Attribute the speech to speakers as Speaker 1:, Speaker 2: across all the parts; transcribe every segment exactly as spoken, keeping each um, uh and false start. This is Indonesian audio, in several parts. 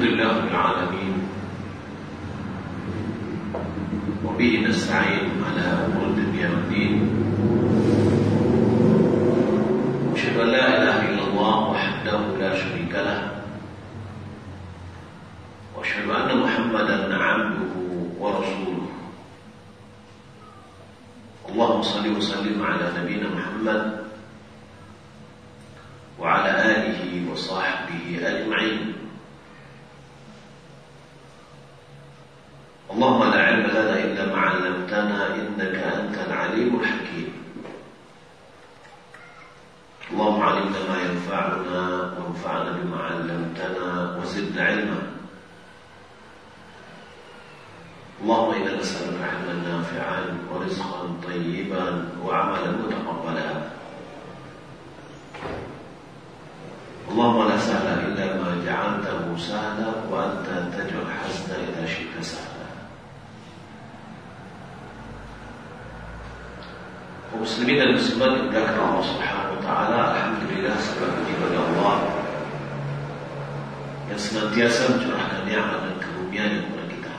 Speaker 1: لله رب العالمين وبه نستعين على أمور الدنيا والدين أشهد أن لا إله إلا الله وحده لا شريك له وأشهد أن محمدا عبده ورسوله اللهم صل وسلم على نبينا محمد وعلى آله وصحبه أجمعين. اللهم لا علم لنا إلا ما علمتنا إنك أنت العليم الحكيم. اللهم علمنا ما ينفعنا وانفعنا بما علمتنا وزدنا علما. اللهم إنا نسألك علما نافعا ورزقا طيبا وعملا متقبلا. اللهم لا سهل إلا ما جعلته سهلا وأنت تجعل الحزن إذا شئت سهلا. Muslimin dan muslimat yang dimuliakan Allah Subhanahu wa taala, alhamdulillah segala puji bagi Allah yang senantiasa mencurahkan nikmat dan karunia-Nya kepada kita.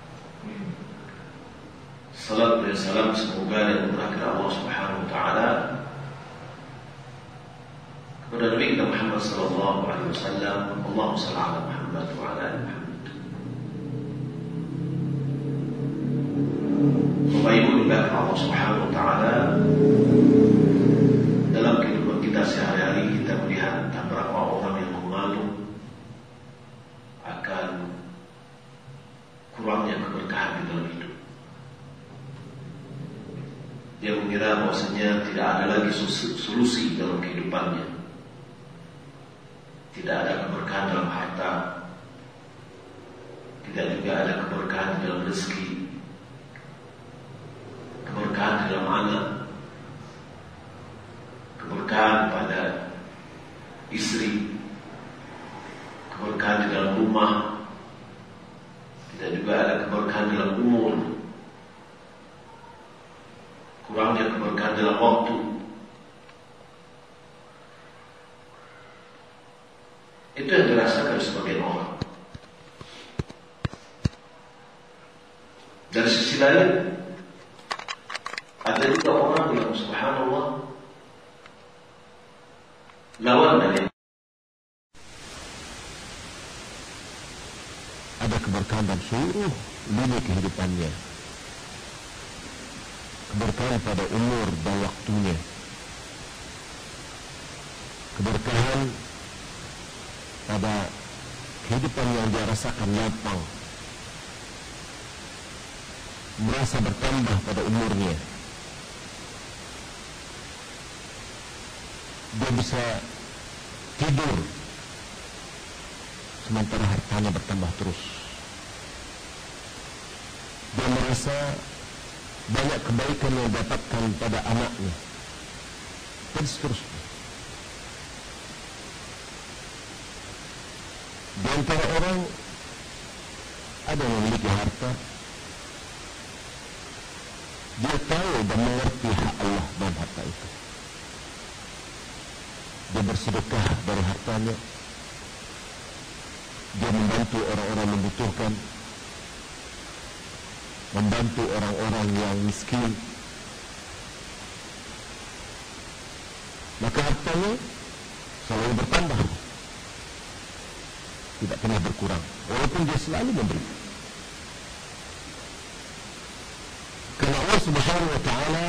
Speaker 1: Salam dan salam semoga dan berkah Allah Subhanahu wa taala kepada Nabi kita Muhammad sallallahu alaihi wasallam. Allahumma shalli ala Muhammad wa ala ali Muhammad. Bapak Ibu dimuliakan Allah Subhanahu wa taala, dalam kehidupan kita sehari-hari kita melihat beberapa orang yang memalu akan kurangnya keberkahan di dalam hidup. Dia mengira bahwasanya tidak ada lagi solusi dalam kehidupannya. Tidak ada keberkahan dalam harta, tidak juga ada keberkahan dalam rezeki, keberkahan dalam anak, keberkahan pada istri, keberkahan di dalam rumah, tidak juga ada keberkahan dalam umur, kurangnya keberkahan dalam waktu. Itu yang dirasakan sebagian orang. Dari sisi lain, ada juga orang yang subhanallah lawan dari
Speaker 2: ada keberkahan dalam seluruh lini kehidupannya, keberkahan pada umur dan waktunya, keberkahan pada kehidupan yang dia rasakan lapang, merasa bertambah pada umurnya. Dia bisa tidur sementara hartanya bertambah terus. Dia merasa banyak kebaikan yang didapatkan pada anaknya, dan seterusnya. Di antara orang ada yang memiliki harta, dia tahu dan mengerti hak Allah dalam harta itu. Dia bersedekah dari hartanya, dia membantu orang-orang membutuhkan, membantu orang-orang yang miskin. Maka hartanya selalu bertambah, tidak pernah berkurang, walaupun dia selalu memberi. Karena Allah Subhanahu wa taala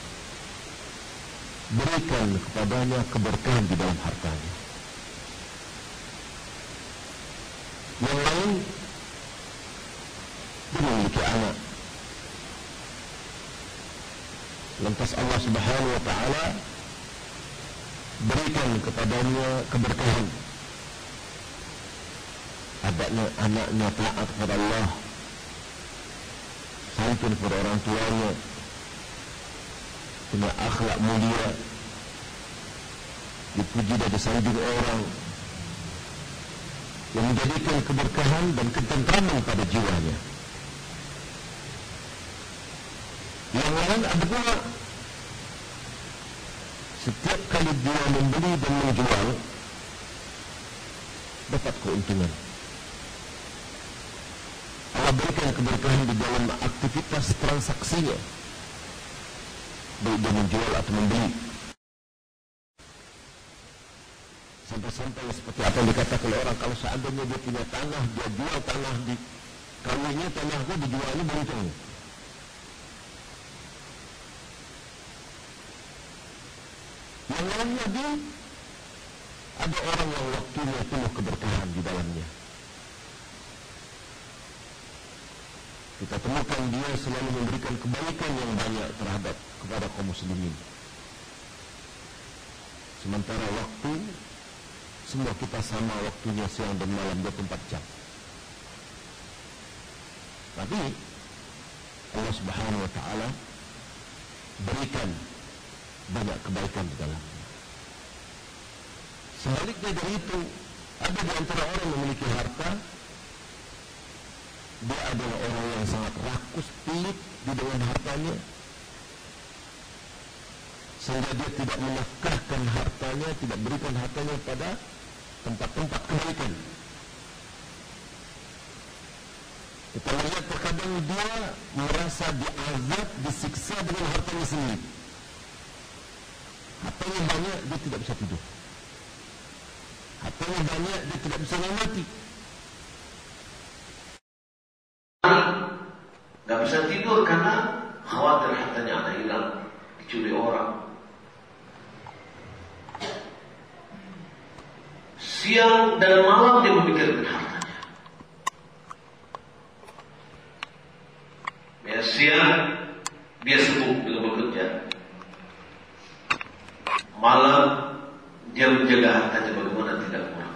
Speaker 2: berikan kepadanya keberkahan di dalam hartanya. Yang lain, dia memiliki anak, lantas Allah Subhanahu wa taala berikan kepadanya keberkahan. Adanya anaknya taat kepada Allah, santun kepada orang tuanya, punya akhlak mulia, dipuji dan disanjung orang, yang menjadikan keberkahan dan ketentraman pada jiwanya. Yang lain ada pula, setiap kali dia membeli dan menjual dapat keuntungan. Allah berikan keberkahan di dalam aktivitas transaksinya, baik dia menjual atau membeli. Sampai-sampai seperti apa yang dikatakan orang, kalau seandainya dia punya tanah, dia jual tanah di kawinnya, tanahnya dijualnya beruntung. Yang lain lagi, ada orang yang waktunya penuh keberkahan di dalamnya. Kita temukan dia selalu memberikan kebaikan yang banyak terhadap kepada kaum muslimin. Sementara waktu, semua kita sama waktunya, siang dan malam dua puluh empat jam. Tapi Allah Subhanahu wa taala berikan banyak kebaikan di dalamnya. Sebaliknya dari itu, ada di antara orang yang memiliki harta, dia adalah orang yang sangat rakus, pelit di dalam hartanya, sehingga dia tidak menafkahkan hartanya, tidak berikan hartanya pada tempat-tempat kebaikan. Kita lihat terkadang dia merasa diazab, disiksa dengan hartanya sendiri. Hartanya banyak, dia tidak bisa tidur. Hartanya banyak, dia tidak bisa nikmati.
Speaker 1: Gak bisa tidur karena khawatir hartanya ada hilang, dicuri orang. Siang dan malam dia memikirkan hartanya. Ya, siang dia sibuk dengan bekerja. Malam dia menjaga hartanya bagaimana tidak kurang.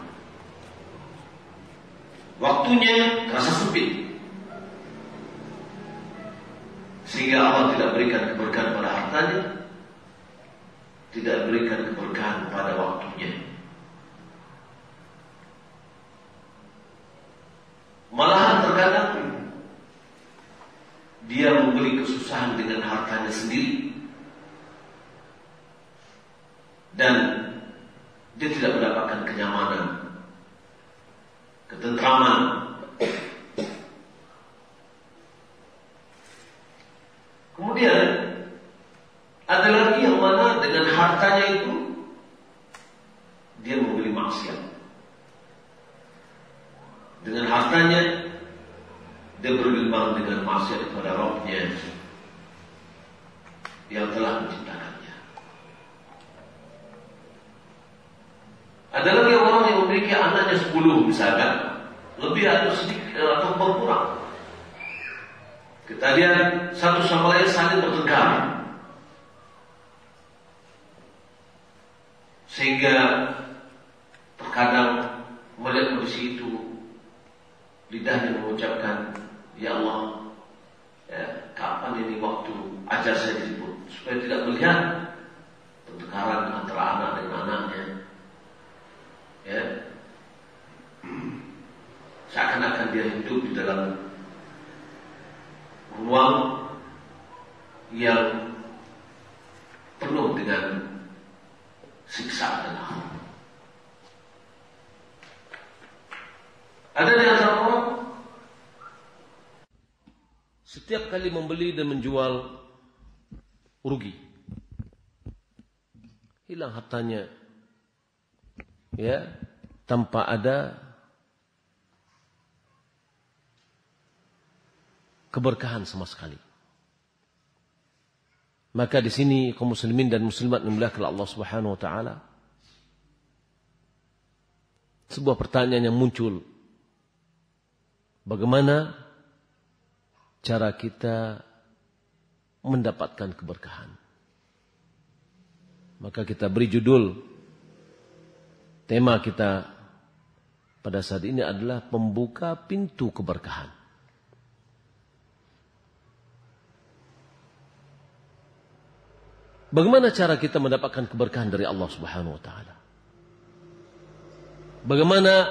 Speaker 1: Waktunya terasa sempit, sehingga Allah tidak berikan keberkahan pada hartanya, tidak berikan keberkahan pada waktunya. Malahan terkadang dia membeli kesusahan dengan hartanya sendiri, dan dia tidak mendapatkan kenyamanan, ketentraman. Kemudian ada lagi yang mana dengan hartanya itu dia membeli maksiat. Dengan hartanya dia bergelimang dengan maksiat kepada Rabb-Nya yang telah menciptakannya. Ada lagi orang yang memiliki anaknya sepuluh misalkan, lebih atau sedikit atau berkurang. Kita lihat satu sama lain saling bertengkar, sehingga terkadang melihat kondisi itu, lidahnya mengucapkan, ya Allah, ya, kapan ini waktu ajal saya dijemput, supaya tidak melihat pertengkaran antara anak dengan anaknya. Ya, seakan-akan dia hidup di dalam ruang yang penuh dengan siksa dan azab. Ada di antara orang setiap kali membeli dan menjual rugi, hilang hartanya, ya, tanpa ada keberkahan sama sekali. Maka di sini kaum muslimin dan muslimat dimuliakan Allah Subhanahu wa taala, sebuah pertanyaan yang muncul, bagaimana cara kita mendapatkan keberkahan? Maka kita beri judul, tema kita pada saat ini adalah pembuka pintu keberkahan. Bagaimana cara kita mendapatkan keberkahan dari Allah Subhanahu wa taala? Bagaimana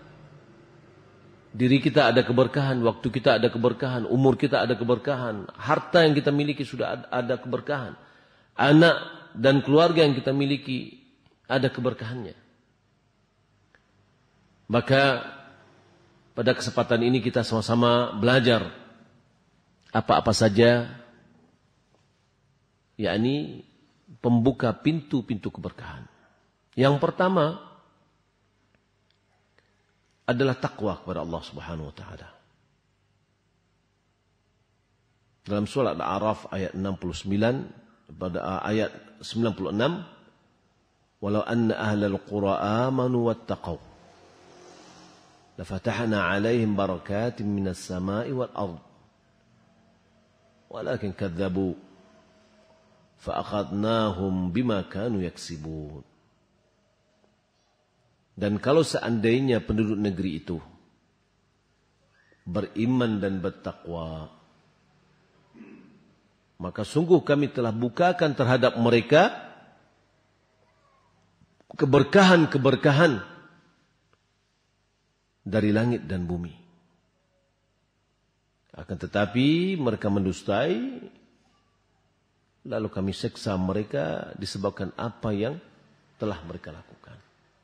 Speaker 1: diri kita ada keberkahan, waktu kita ada keberkahan, umur kita ada keberkahan, harta yang kita miliki sudah ada keberkahan, anak dan keluarga yang kita miliki ada keberkahannya. Maka
Speaker 2: pada kesempatan ini kita sama-sama belajar apa-apa saja, yakni pembuka pintu-pintu keberkahan. Yang pertama adalah takwa kepada Allah Subhanahu wa taala. Dalam surah Al-A'raf ayat enam puluh sembilan pada ayat sembilan puluh enam, walau anna ahlal qura amanu wattaqau lafatahna 'alaihim barakatin minas sama'i wal ard walakin kadzabu fa'akhadnahum bima kanu yaksibun. Dan kalau seandainya penduduk negeri itu beriman dan bertakwa, maka sungguh kami telah bukakan terhadap mereka keberkahan-keberkahan dari langit dan bumi. Akan tetapi mereka mendustai, lalu kami seksa mereka disebabkan apa yang telah mereka lakukan.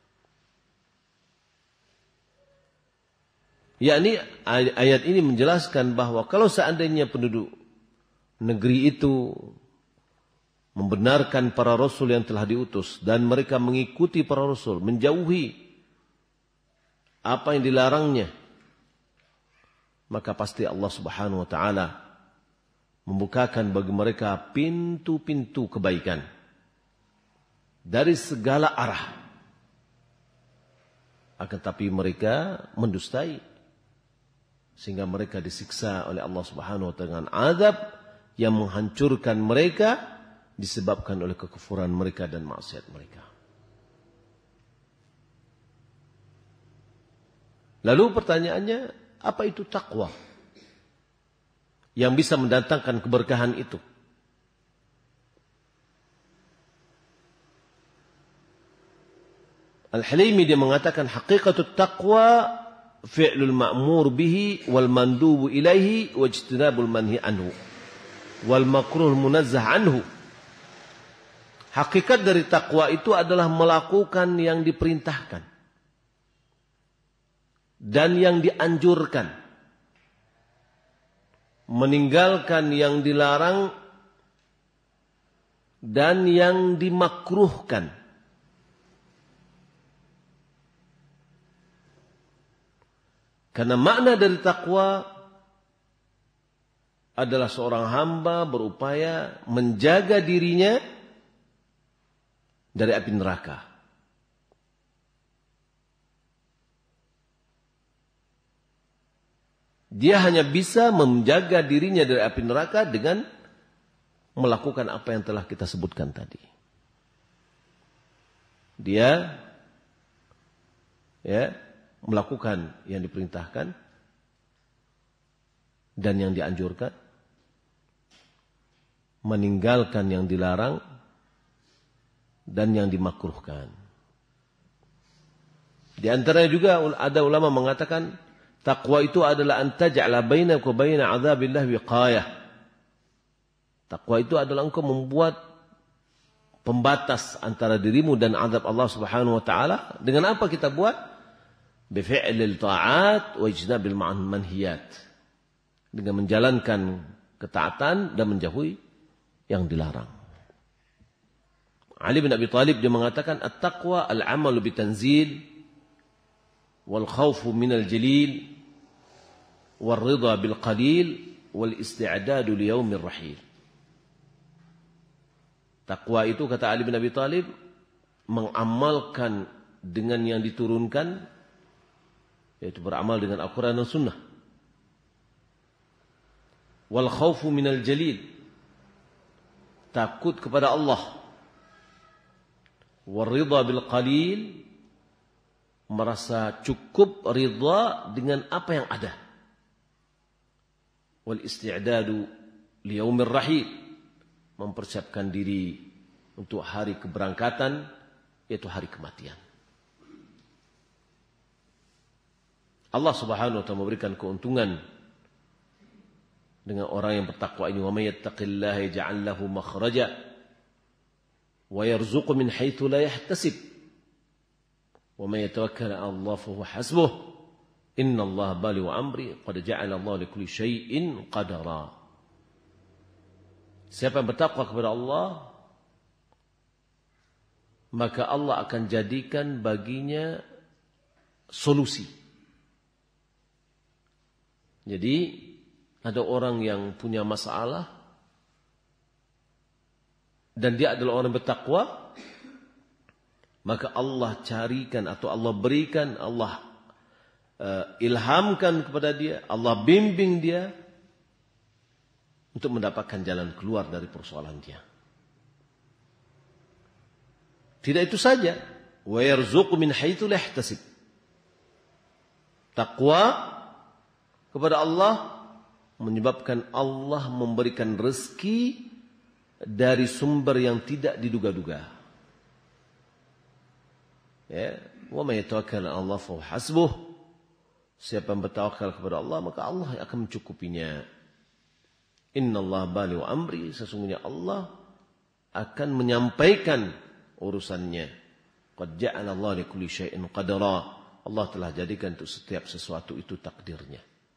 Speaker 2: Yakni ayat ini menjelaskan bahwa kalau seandainya penduduk negeri itu membenarkan para rasul yang telah diutus dan mereka mengikuti para rasul, menjauhi apa yang dilarangnya, maka pasti Allah Subhanahu wa taala membukakan bagi mereka pintu-pintu kebaikan dari segala arah. Akan tapi mereka mendustai sehingga mereka disiksa oleh Allah Subhanahu wa taala dengan azab yang menghancurkan mereka disebabkan oleh kekufuran mereka dan maksiat mereka. Lalu pertanyaannya, apa itu takwa yang bisa mendatangkan keberkahan itu? Al-Halimi dia mengatakan haqiqatut taqwa fi'lul ma'mur bihi wal mandubu ilaihi wajtinabul manhi anhu wal makruh munazzah anhu. Hakikat dari takwa itu adalah melakukan yang diperintahkan dan yang dianjurkan, meninggalkan yang dilarang dan yang dimakruhkan. Karena makna dari takwa adalah seorang hamba berupaya menjaga dirinya dari api neraka. Dia hanya bisa menjaga dirinya dari api neraka dengan melakukan apa yang telah kita sebutkan tadi. Dia ya melakukan yang diperintahkan dan yang dianjurkan, meninggalkan yang dilarang dan yang dimakruhkan. Di antaranya juga ada ulama mengatakan takwa itu adalah an taj'ala bainaka wa baina 'adzabillah wiqayah. Takwa itu adalah engkau membuat pembatas antara dirimu dan azab Allah Subhanahu wa taala. Dengan apa kita buat? Bifi'lil ta'at wa ijtinabil manhiyat. Dengan menjalankan ketaatan dan menjauhi yang dilarang. Ali bin Abi Thalib dia mengatakan at-taqwa al-'amalu bitanzil wal khawfu minal jalil wal ridha bil qalil wal isti'dadu li yaumir rahil. Takwa itu kata Ali bin Abi Thalib mengamalkan dengan yang diturunkan, yaitu beramal dengan Al-Quran dan Sunnah. Wal khawfu minal jalil, takut kepada Allah. Wal ridha bil qalil, merasa cukup ridha dengan apa yang ada. Wal isti'dadu li yaumir rahil, mempersiapkan diri untuk hari keberangkatan, yaitu hari kematian. Allah Subhanahu wa taala memberikan keuntungan dengan orang yang bertakwa ini. Wa may yattaqillaha yaj'al lahu makhraja wa yarzuqhu min haitsu la yahtasib wa may yatawakkal 'ala Allah fa huwa hasbuh Inna Allah bali wa amri qad ja'ala Allah li kulli syai'in qadara. Siapa yang bertakwa kepada Allah, maka Allah akan jadikan baginya solusi. Jadi ada orang yang punya masalah dan dia adalah orang bertakwa, maka Allah carikan atau Allah berikan, Allah uh, ilhamkan kepada dia, Allah bimbing dia untuk mendapatkan jalan keluar dari persoalan dia. Tidak itu saja, wa yarzuqu min haitsu la yahtasib. Takwa kepada Allah menyebabkan Allah memberikan rezeki dari sumber yang tidak diduga-duga. Ya, wa may yatawakkal 'ala Allah fa hasbuh. Siapa yang bertawakal kepada Allah, maka Allah akan mencukupinya. Innallaha balighu amri, sesungguhnya Allah akan menyampaikan urusannya. Qad ja'ala Allah li kulli syai'in qadara. Allah telah jadikan untuk setiap sesuatu itu takdirnya.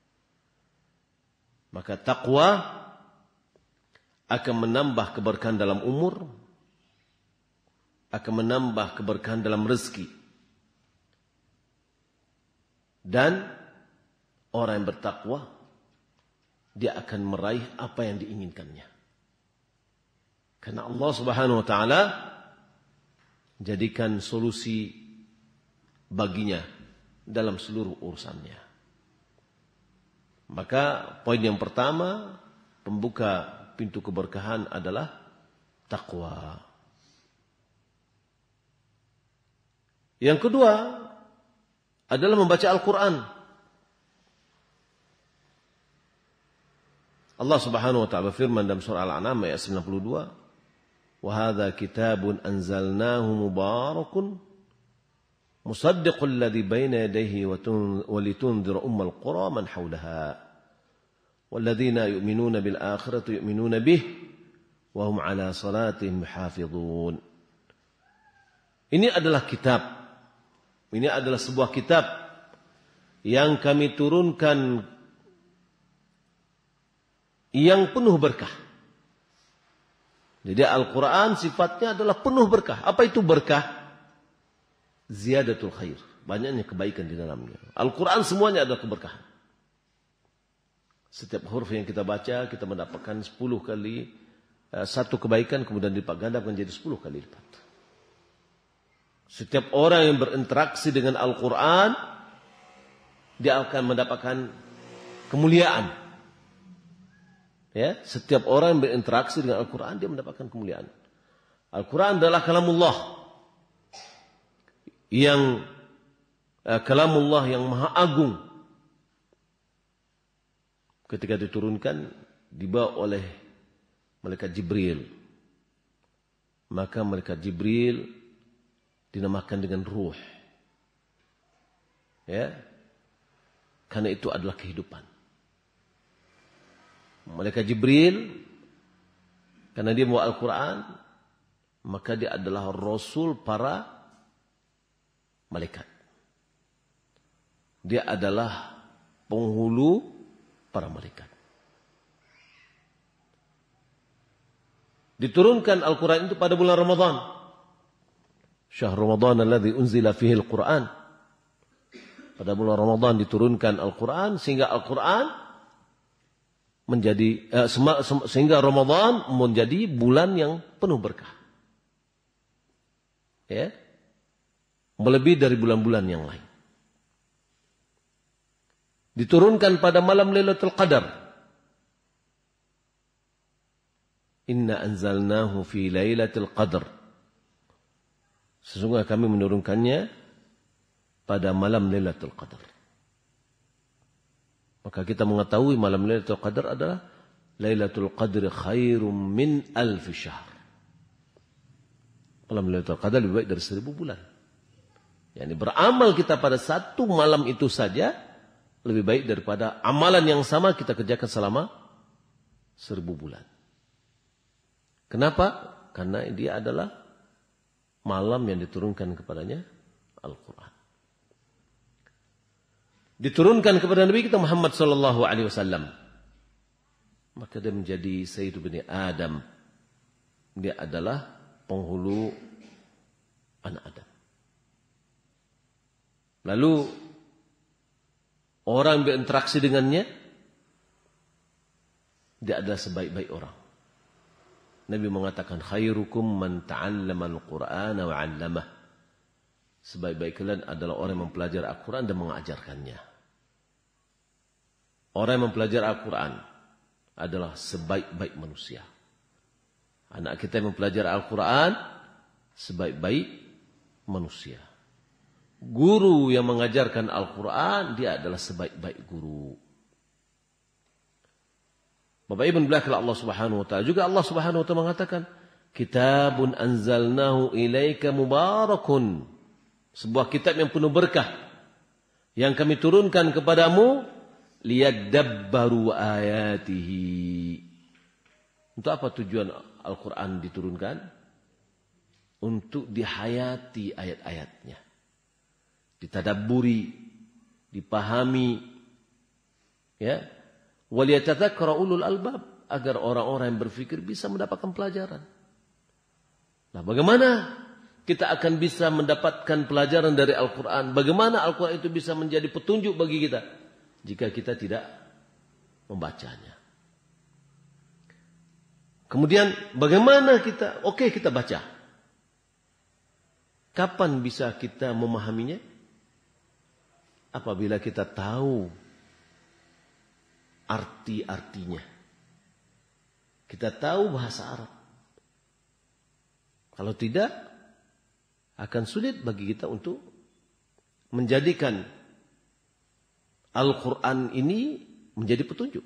Speaker 2: Maka takwa akan menambah keberkahan dalam umur, akan menambah keberkahan dalam rezeki. Dan orang yang bertakwa, dia akan meraih apa yang diinginkannya. Karena Allah Subhanahu wa taala jadikan solusi baginya dalam seluruh urusannya. Maka poin yang pertama, pembuka pintu keberkahan adalah takwa. Yang kedua adalah membaca Al-Quran. Allah Subhanahu wa taala berfirman dalam surah Al-An'am ayat sembilan puluh dua, "Wa hadza kitabun anzalnahu mubarakun musaddiqul ladzi baina yadayhi wa litunzira ummal qura man hawlaha walladzina yu'minuna bil akhirati yu'minuna bih wa hum 'ala salatihim hafizun." Ini adalah kitab. Ini adalah sebuah kitab yang kami turunkan yang penuh berkah. Jadi Al-Quran sifatnya adalah penuh berkah. Apa itu berkah? Ziyadatul khair. Banyaknya kebaikan di dalamnya. Al-Quran semuanya adalah keberkahan. Setiap huruf yang kita baca, kita mendapatkan sepuluh kali satu kebaikan, kemudian dilipat ganda menjadi sepuluh kali lipat. Setiap orang yang berinteraksi dengan Al-Quran, dia akan mendapatkan kemuliaan. Ya, setiap orang yang berinteraksi dengan Al-Quran, dia mendapatkan kemuliaan. Al-Quran adalah kalamullah. Yang eh, kalamullah yang maha agung. Ketika diturunkan, dibawa oleh malaikat Jibril. Maka malaikat Jibril dinamakan dengan ruh. Ya. Karena itu adalah kehidupan. Malaikat Jibril, karena dia membawa Al-Quran, maka dia adalah Rasul para malaikat. Dia adalah penghulu para malaikat. Diturunkan Al-Quran itu pada bulan Ramadan. Syahr Ramadan alladzi unzila fihi Al-Quran. Pada bulan Ramadan diturunkan Al-Quran, sehingga Al-Quran menjadi eh, sema, sem, sehingga Ramadan menjadi bulan yang penuh berkah. Ya. Melebihi dari bulan-bulan yang lain. Diturunkan pada malam Lailatul Qadar. Inna anzalnahu fi Lailatul Qadar. Sesungguhnya kami menurunkannya pada malam Lailatul Qadar. Maka kita mengetahui malam Lailatul Qadar adalah Lailatul Qadri khairum min alfi syahr. Malam Lailatul Qadar lebih baik dari seribu bulan. Yani beramal kita pada satu malam itu saja lebih baik daripada amalan yang sama kita kerjakan selama seribu bulan. Kenapa? Karena dia adalah malam yang diturunkan kepadanya Al-Quran. diturunkan kepada Nabi kita Muhammad sallallahu alaihi wasallam. Maka dia menjadi Sayyidu bani Adam. Dia adalah penghulu anak Adam. Lalu orang yang berinteraksi dengannya, dia adalah sebaik-baik orang. Nabi mengatakan khairukum man ta'allama al-Qur'ana wa 'allamah. Sebaik-baik kalian adalah orang yang mempelajari Al-Qur'an dan mengajarkannya. Orang yang mempelajari Al-Qur'an adalah sebaik-baik manusia. Anak kita yang mempelajari Al-Quran sebaik-baik manusia. Guru yang mengajarkan Al-Quran, dia adalah sebaik-baik guru. Bapak Ibu belakang Allah Subhanahu wa taala, juga Allah Subhanahu wa taala mengatakan, kitabun anzalnahu ilaika mubarakun. Sebuah kitab yang penuh berkah yang kami turunkan kepadamu liyadabbaru ayatihi. Untuk apa tujuan Al-Quran diturunkan? Untuk dihayati ayat-ayatnya, ditadabburi, dipahami, ya. Waliyatadzakkara ulul albab, agar orang-orang yang berfikir bisa mendapatkan pelajaran. Nah, bagaimana kita akan bisa mendapatkan pelajaran dari Al-Quran? Bagaimana Al-Quran itu bisa menjadi petunjuk bagi kita jika kita tidak membacanya? Kemudian bagaimana kita, oke okay, kita baca. Kapan bisa kita memahaminya? Apabila kita tahu arti-artinya. Kita tahu bahasa Arab. Kalau tidak, akan sulit bagi kita untuk menjadikan Al-Quran ini menjadi petunjuk.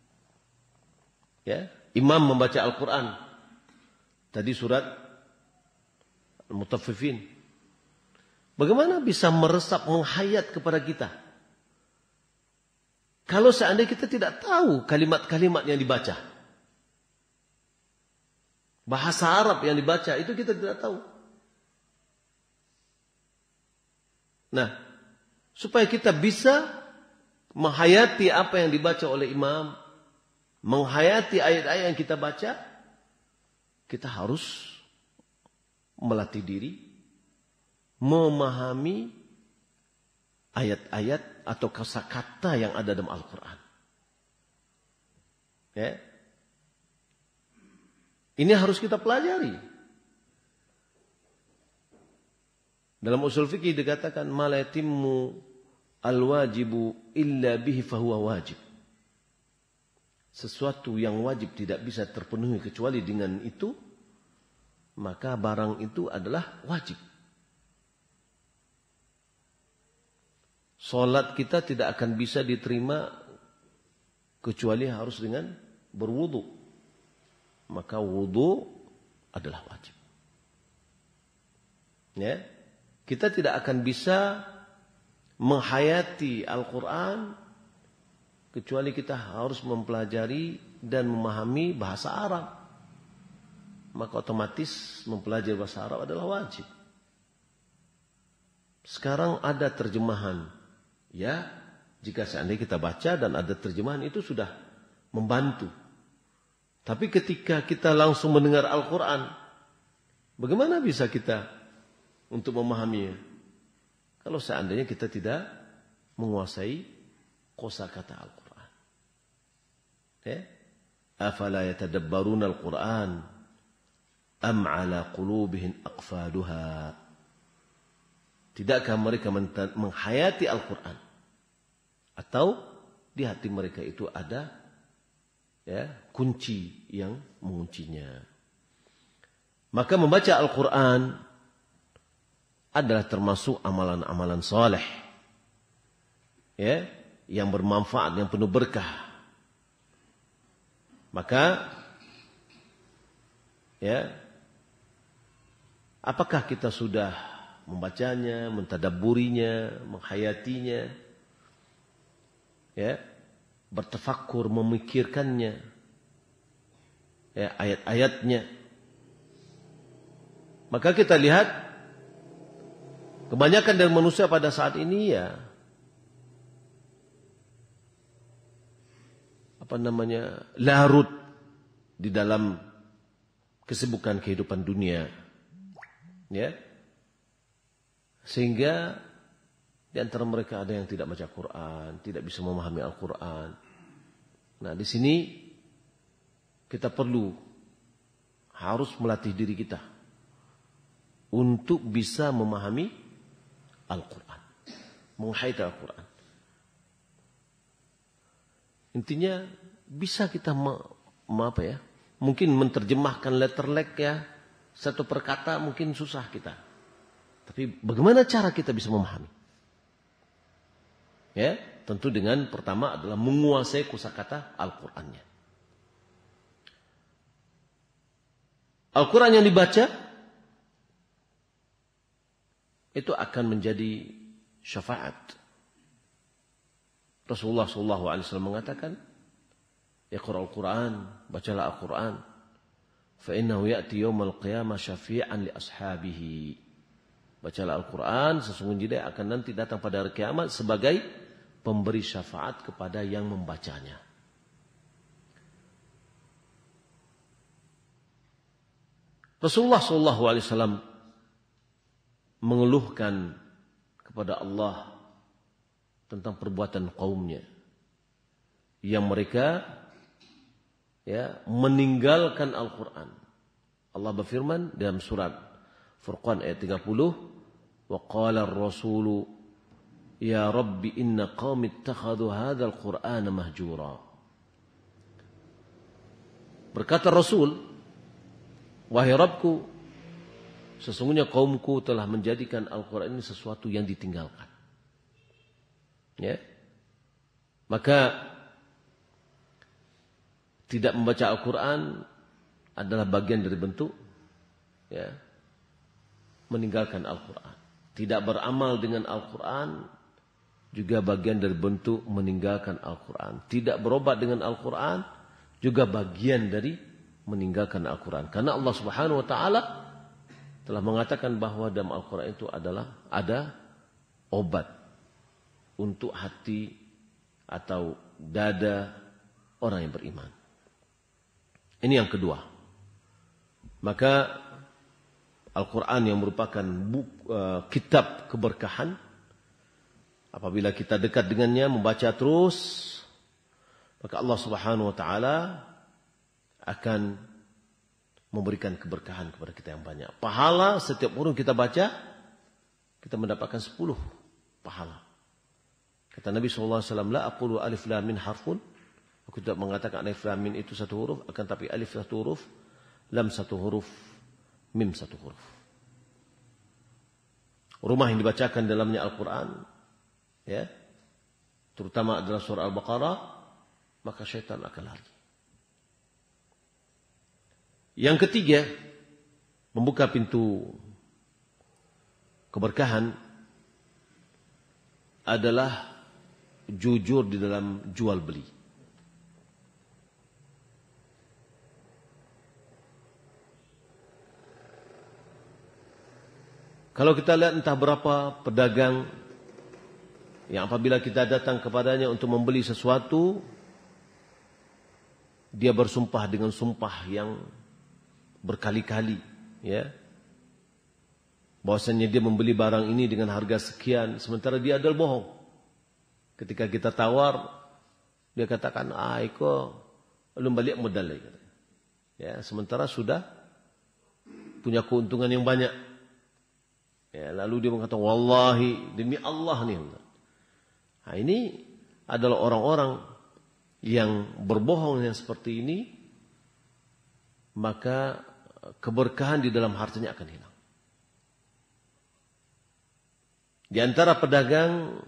Speaker 2: Ya, imam membaca Al-Quran. Tadi surat Al-Mutaffifin. Bagaimana bisa meresap, menghayat kepada kita? Kalau seandainya kita tidak tahu kalimat-kalimat yang dibaca. Bahasa Arab yang dibaca, itu kita tidak tahu. Nah, supaya kita bisa menghayati apa yang dibaca oleh imam, menghayati ayat-ayat yang kita baca, kita harus melatih diri, memahami ayat-ayat atau kata-kata yang ada dalam Al-Quran. Ya. Ini harus kita pelajari. Dalam usul fikih dikatakan ma la yatimmu al-wajibu illa bihi fahuwa wajib. Sesuatu yang wajib tidak bisa terpenuhi kecuali dengan itu, maka barang itu adalah wajib. Salat kita tidak akan bisa diterima kecuali harus dengan berwudu. Maka wudu adalah wajib. Ya. Kita tidak akan bisa menghayati Al-Quran kecuali kita harus mempelajari dan memahami bahasa Arab. Maka otomatis mempelajari bahasa Arab adalah wajib. Sekarang ada terjemahan. Ya, jika seandainya kita baca dan ada terjemahan itu sudah membantu. Tapi ketika kita langsung mendengar Al-Quran, bagaimana bisa kita untuk memahaminya? Kalau seandainya kita tidak menguasai kosakata Al-Quran. Ya? Afala yatadabbaruna Al-Quran am ala qulubihin aqfaluha. Tidakkah mereka menghayati Al-Quran? Atau di hati mereka itu ada ya, kunci yang menguncinya. Maka membaca Al-Quran adalah termasuk amalan-amalan soleh. Ya, yang bermanfaat, yang penuh berkah. Maka ya, apakah kita sudah membacanya, mentadabburinya, menghayatinya, ya, bertafakkur, memikirkannya, ya, ayat-ayatnya. Maka kita lihat kebanyakan dari manusia pada saat ini ya apa namanya larut di dalam kesibukan kehidupan dunia, ya, sehingga di antara mereka ada yang tidak baca Quran, tidak bisa memahami Al-Quran. Nah, di sini kita perlu harus melatih diri kita untuk bisa memahami Al-Quran, menghayati Al-Quran. Intinya bisa kita me, me, apa ya? Mungkin menerjemahkan letterlek ya, satu perkata mungkin susah kita. Tapi bagaimana cara kita bisa memahami? Ya, tentu dengan pertama adalah menguasai kosakata Al-Qur'annya. Al-Qur'an yang dibaca itu akan menjadi syafaat. Rasulullah sallallahu alaihi wasallam mengatakan, "Iqra'ul Qur'an, bacalah Al-Qur'an, fa innahu ya'ti yaumal qiyamah syafi'an li ashabihi." Bacalah Al-Qur'an, sesungguhnya dia akan nanti datang pada hari kiamat sebagai pemberi syafaat kepada yang membacanya. Rasulullah sallallahu alaihi wasallam mengeluhkan kepada Allah tentang perbuatan kaumnya yang mereka ya meninggalkan Al-Qur'an. Allah berfirman dalam surat Furqan ayat tiga puluh, "Wa qala ar-rasulu ya rabbi inna qaumi ittakhadhu hadzal qur'ana mahjura." Berkata Rasul, "Wahai Rabbku, sesungguhnya kaumku telah menjadikan Al-Qur'an ini sesuatu yang ditinggalkan." Ya. Maka tidak membaca Al-Quran adalah bagian dari bentuk ya, meninggalkan Al-Quran. Tidak beramal dengan Al-Quran juga bagian dari bentuk meninggalkan Al-Quran. Tidak berobat dengan Al-Quran juga bagian dari meninggalkan Al-Quran. Karena Allah Subhanahu wa taala telah mengatakan bahwa dalam Al-Quran itu adalah ada obat untuk hati atau dada orang yang beriman. Ini yang kedua. Maka Al-Quran yang merupakan buku, uh, kitab keberkahan, apabila kita dekat dengannya, membaca terus, maka Allah Subhanahu wa taala akan memberikan keberkahan kepada kita yang banyak. Pahala setiap huruf kita baca, kita mendapatkan sepuluh pahala. Kata Nabi sallallahu alaihi wasallam, "La aqulu alif lam min harfun." Aku tidak mengatakan alif lam min itu satu huruf, akan tapi alif satu huruf, lam satu huruf, mim satu huruf. Rumah yang dibacakan dalamnya Al-Quran, ya, terutama adalah surah Al-Baqarah, maka syaitan akan lari. Yang ketiga, membuka pintu keberkahan adalah jujur di dalam jual beli. Kalau kita lihat entah berapa pedagang yang apabila kita datang kepadanya untuk membeli sesuatu, dia bersumpah dengan sumpah yang berkali-kali, ya, bahwasanya dia membeli barang ini dengan harga sekian, sementara dia adalah bohong. Ketika kita tawar, dia katakan, ah, iko, belum balik modal lagi. Ya, sementara sudah punya keuntungan yang banyak. Ya, lalu dia mengatakan, wallahi, demi Allah nih. Nah, ini adalah orang-orang yang berbohong yang seperti ini, maka keberkahan di dalam hartanya akan hilang. Di antara pedagang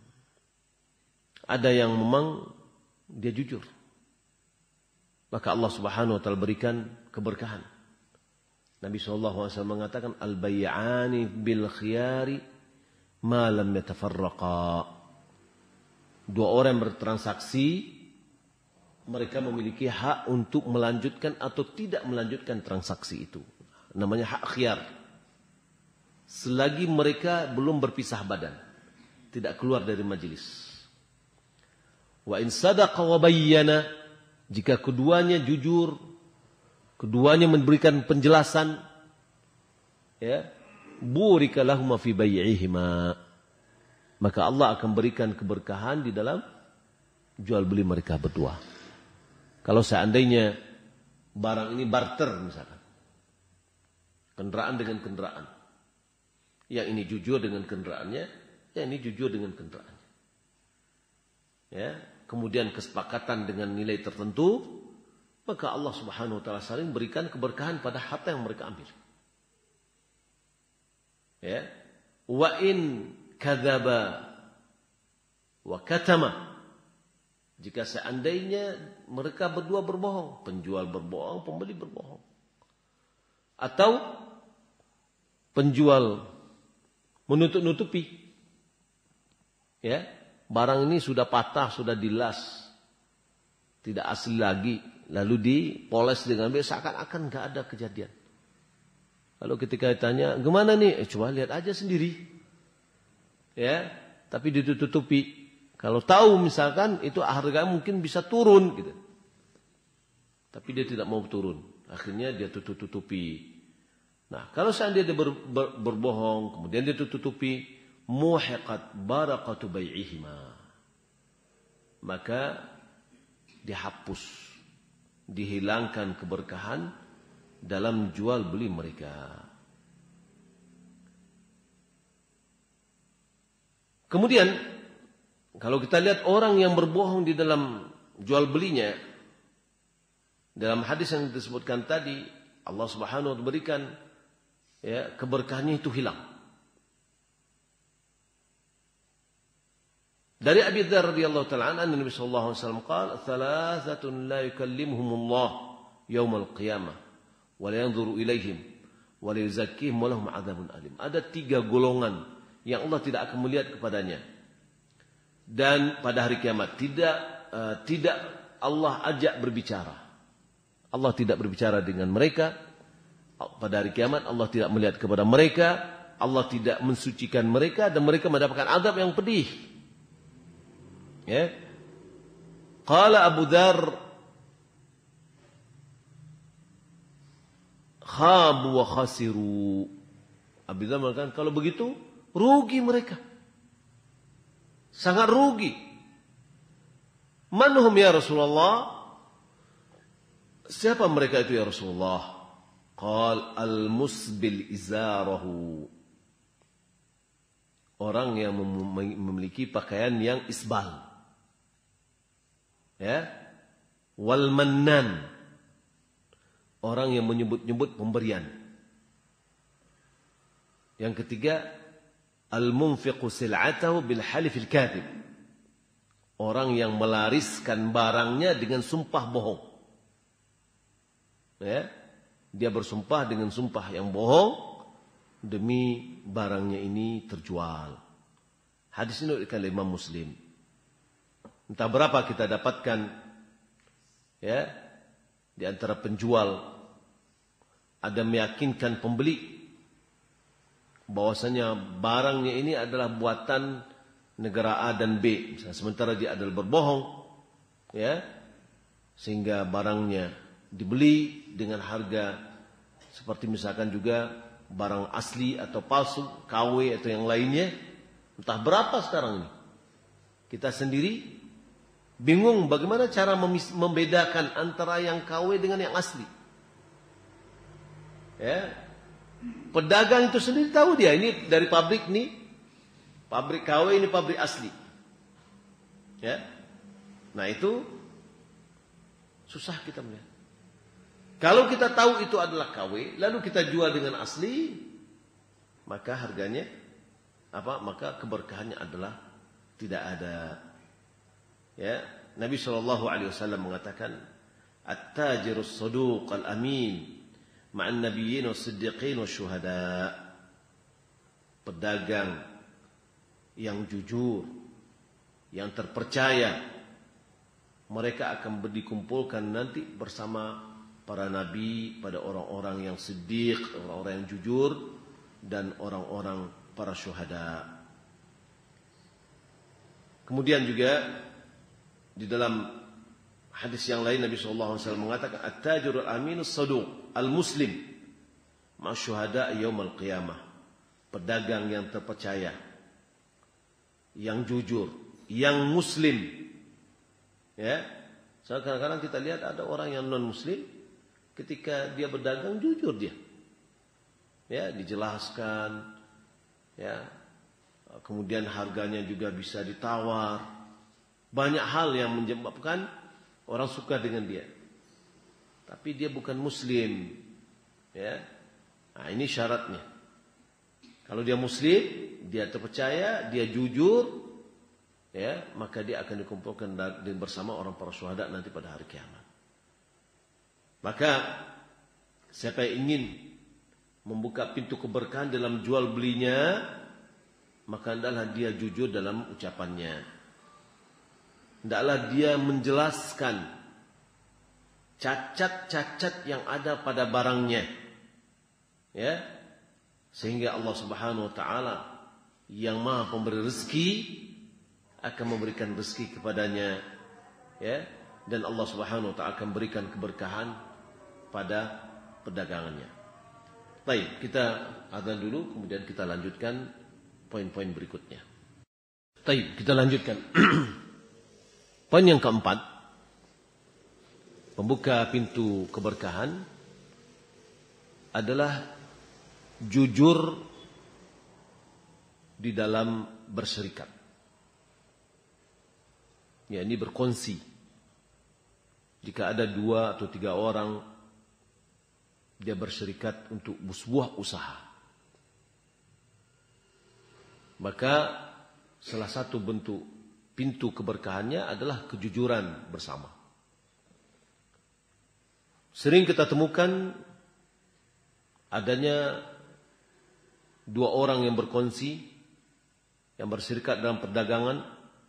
Speaker 2: ada yang memang dia jujur, maka Allah Subhanahu wa taala berikan keberkahan. Nabi sallallahu alaihi wasallam mengatakan, al-bay'ani bil khiyari ma lam yatafarraqa. Dua orang yang bertransaksi, mereka memiliki hak untuk melanjutkan atau tidak melanjutkan transaksi itu. Namanya hak khiyar. Selagi mereka belum berpisah badan, tidak keluar dari majelis. Wa in sadaqa wa bayyana, jika keduanya jujur, keduanya memberikan penjelasan, ya, burika lahuma fi bai'ihima, maka Allah akan berikan keberkahan di dalam jual beli mereka berdua. Kalau seandainya barang ini barter misalkan, kendaraan dengan kendaraan, yang ini jujur dengan kendaraannya, yang ini jujur dengan kendaraannya, ya, kemudian kesepakatan dengan nilai tertentu, maka Allah Subhanahu wa taala saling berikan keberkahan pada harta yang mereka ambil. Ya, wa in kadzaba wa katama, jika seandainya mereka berdua berbohong, penjual berbohong, pembeli berbohong, atau penjual menutup-nutupi, ya, barang ini sudah patah, sudah dilas, tidak asli lagi, lalu dipoles dengan baik, seakan-akan nggak ada kejadian. Lalu ketika ditanya, gimana nih? Eh, coba lihat aja sendiri, ya, tapi ditutupi. Kalau tahu misalkan itu harga mungkin bisa turun gitu. Tapi dia tidak mau turun. Akhirnya dia tutup-tutupi. Nah, kalau seandainya dia ber, ber, berbohong, kemudian dia tutup-tutupi, muhiqat barakatu bai'ihima, maka dihapus, dihilangkan keberkahan dalam jual beli mereka. Kemudian kalau kita lihat orang yang berbohong di dalam jual belinya, dalam hadis yang disebutkan tadi, Allah Subhanahu wa taala berikan, ya, keberkahannya itu hilang. Dari Abi Dzar radhiyallahu ta'ala anhu, Nabi sallallahu alaihi wasallam qala, "Thalathatun la yukallimuhumullah yaumal qiyamah wa la yanzuru ilaihim wa la yuzakkihim wa lahum 'adzabun alim." Ada tiga golongan yang Allah tidak akan melihat kepadanya, dan pada hari kiamat tidak uh, tidak Allah ajak berbicara. Allah tidak berbicara dengan mereka. Pada hari kiamat Allah tidak melihat kepada mereka, Allah tidak mensucikan mereka, dan mereka mendapatkan azab yang pedih. Ya. Qala Abu Dzar, khabu wa khasiru. Abu Dzar mengatakan, kalau begitu rugi mereka. Sangat rugi. Manhum ya Rasulullah? Siapa mereka itu ya Rasulullah? Qal al-musbil izarahu. Orang yang memiliki pakaian yang isbal. Ya. Wal mannan. Orang yang menyebut-nyebut pemberian. Yang ketiga, al-munfiqu sil'atahu bil halifil kadhib. Orang yang melariskan barangnya dengan sumpah bohong. Ya, dia bersumpah dengan sumpah yang bohong demi barangnya ini terjual. Hadis ini diriwayatkan oleh Imam Muslim. Entah berapa kita dapatkan, ya, di antara penjual ada meyakinkan pembeli bahwasanya barangnya ini adalah buatan negara A dan B, misalnya, sementara dia adalah berbohong, ya, sehingga barangnya dibeli dengan harga seperti misalkan juga barang asli atau palsu, K W atau yang lainnya, entah berapa sekarang ini. Kita sendiri bingung bagaimana cara membedakan antara yang K W dengan yang asli. Ya. Pedagang itu sendiri tahu dia ini dari pabrik nih, pabrik K W, ini pabrik asli. Ya. Nah itu susah kita melihat. Kalau kita tahu itu adalah K W, lalu kita jual dengan asli, maka harganya apa? Maka keberkahannya adalah tidak ada. Ya, Nabi Shallallahu Alaihi Wasallam mengatakan, "At-tajirus saduq al-amin." Ma'an nabiyyin was-siddiqin wasyuhada. Pedagang yang jujur, yang terpercaya, mereka akan dikumpulkan nanti bersama para nabi, pada orang-orang yang siddiq, orang-orang yang jujur, dan orang-orang para syuhada. Kemudian juga di dalam hadis yang lain Nabi shallallahu alaihi wasallam mengatakan at-tajirul aminus saduq al-muslim ma'syuhada yaumil qiyamah. Pedagang yang terpercaya, yang jujur, yang muslim. Ya. So, kadang-kadang kita lihat ada orang yang non muslim ketika dia berdagang jujur dia. Ya, dijelaskan, ya. Kemudian harganya juga bisa ditawar. Banyak hal yang menyebabkan orang suka dengan dia. Tapi dia bukan muslim. Ya. Nah, ini syaratnya. Kalau dia muslim, dia terpercaya, dia jujur, ya, maka dia akan dikumpulkan bersama orang para syuhada nanti pada hari kiamat. Maka siapa yang ingin membuka pintu keberkahan dalam jual belinya, maka hendaklah dia jujur dalam ucapannya. Hendaklah dia menjelaskan cacat-cacat yang ada pada barangnya. Ya. Sehingga Allah Subhanahu wa taala yang Maha Pemberi rezeki akan memberikan rezeki kepadanya, ya, dan Allah Subhanahu wa taala akan berikan keberkahan pada perdagangannya. Baik, kita adzan dulu kemudian kita lanjutkan poin-poin berikutnya. Baik, kita lanjutkan. Poin yang keempat, pembuka pintu keberkahan adalah jujur di dalam berserikat. Ya, ini berkongsi. Jika ada dua atau tiga orang dia berserikat untuk sebuah usaha, maka salah satu bentuk pintu keberkahannya adalah kejujuran bersama. Sering kita temukan adanya dua orang yang berkongsi, yang berserikat dalam perdagangan.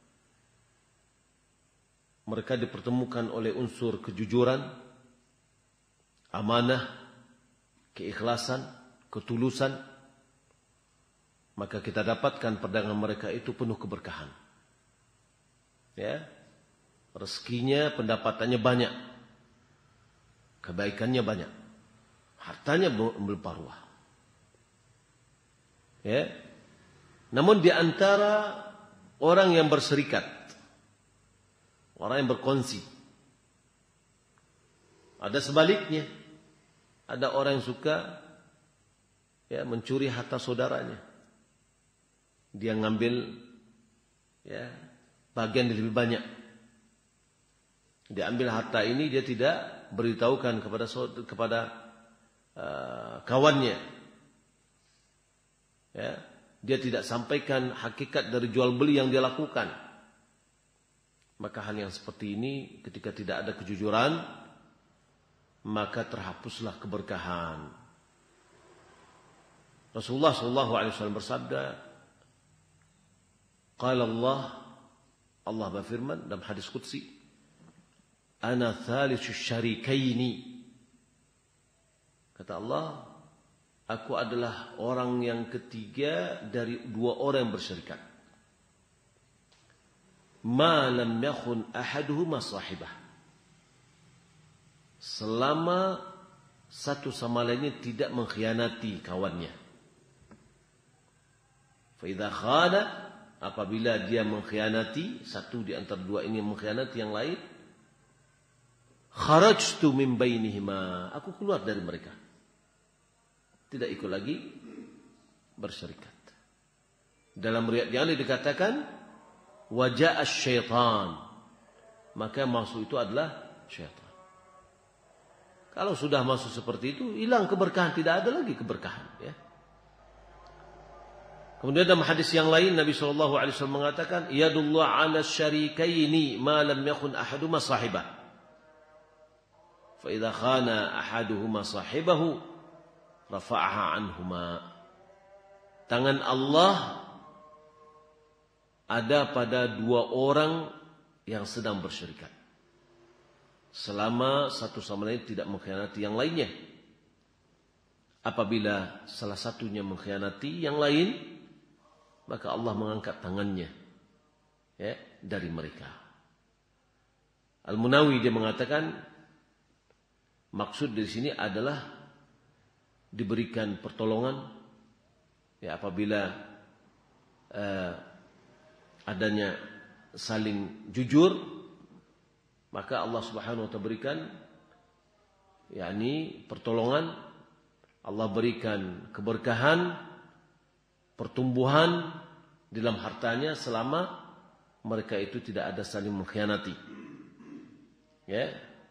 Speaker 2: Mereka dipertemukan oleh unsur kejujuran, amanah, keikhlasan, ketulusan. Maka kita dapatkan perdagangan mereka itu penuh keberkahan. Ya, rezekinya, pendapatannya banyak, kebaikannya banyak, hartanya melimpah ruah. Ya, namun di antara orang yang berserikat, orang yang berkongsi, ada sebaliknya. Ada orang yang suka, ya, mencuri harta saudaranya. Dia ngambil, ya, bagian yang lebih banyak. Dia ambil harta ini, dia tidak beritahukan kepada kepada uh, kawannya. Ya, dia tidak sampaikan hakikat dari jual beli yang dia lakukan. Maka hal yang seperti ini ketika tidak ada kejujuran, maka terhapuslah keberkahan. Rasulullah sallallahu alaihi wasallam bersabda, qala Allah, Allah berfirman dalam hadis qudsi, ana thalitsus syarikaini. Kata Allah, aku adalah orang yang ketiga dari dua orang yang bersyarikat. Ma lam yakhun ahaduhuma sahibah. Selama satu sama lainnya tidak mengkhianati kawannya. Fa idza khana, apabila dia mengkhianati, satu di antara dua ini mengkhianati yang lain, kharajtu min bainihima, aku keluar dari mereka. Tidak ikut lagi bersyarikat. Dalam riwayat yang lain dikatakan wajah syaitan, maka masuk itu adalah syaitan. Kalau sudah masuk seperti itu, hilang keberkahan, tidak ada lagi keberkahan. Ya. Kemudian dalam hadis yang lain Nabi shallallahu alaihi wasallam mengatakan, yadullah ala syarikaini ma lam yakun ahaduhuma sahibah. Fa idza khana ahaduhuma sahibahu rafa'aha anhuma. Tangan Allah ada pada dua orang yang sedang bersyarikat, selama satu sama lain tidak mengkhianati yang lainnya. Apabila salah satunya mengkhianati yang lain, maka Allah mengangkat tangannya, ya, dari mereka. Al-Munawi dia mengatakan maksud di sini adalah diberikan pertolongan ya apabila uh, adanya saling jujur, maka Allah Subhanahu wa taala berikan yakni pertolongan, Allah berikan keberkahan, pertumbuhan dalam hartanya selama mereka itu tidak ada saling mengkhianati. Ya.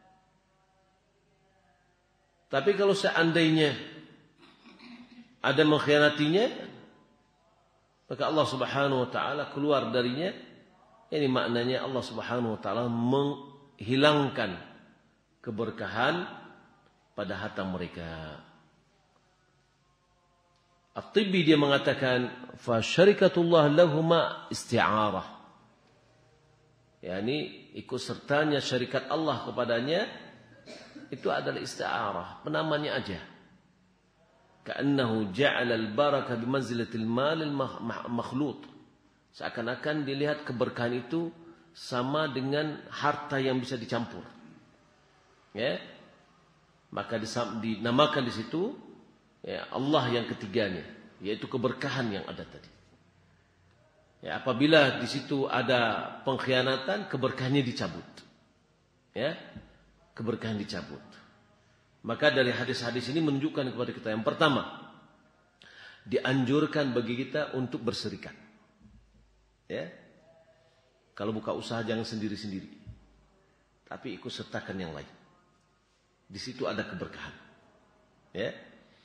Speaker 2: Tapi kalau seandainya ada mengkhianatinya, maka Allah Subhanahu wa taala keluar darinya. Ini maknanya Allah Subhanahu wa taala menghilangkan keberkahan pada harta mereka. At-Tibbi dia mengatakan fa syarikatullah lahuma isti'arah. yakni ikut sertanya syarikat Allah kepadanya itu adalah isti'arah, penamanya aja. Ka'annahu ja'ala al-barakah bimanzilatil mal al-makhlut. Seakan-akan dilihat keberkahan itu sama dengan harta yang bisa dicampur. Ya. Maka dinamakan di situ ya, Allah yang ketiganya, yaitu keberkahan yang ada tadi. Ya, apabila di situ ada pengkhianatan, keberkahannya dicabut. Ya, keberkahan dicabut. Maka dari hadis-hadis ini menunjukkan kepada kita yang pertama, dianjurkan bagi kita untuk berserikat. Ya, kalau buka usaha jangan sendiri-sendiri, tapi ikut sertakan yang lain. Di situ ada keberkahan. Ya.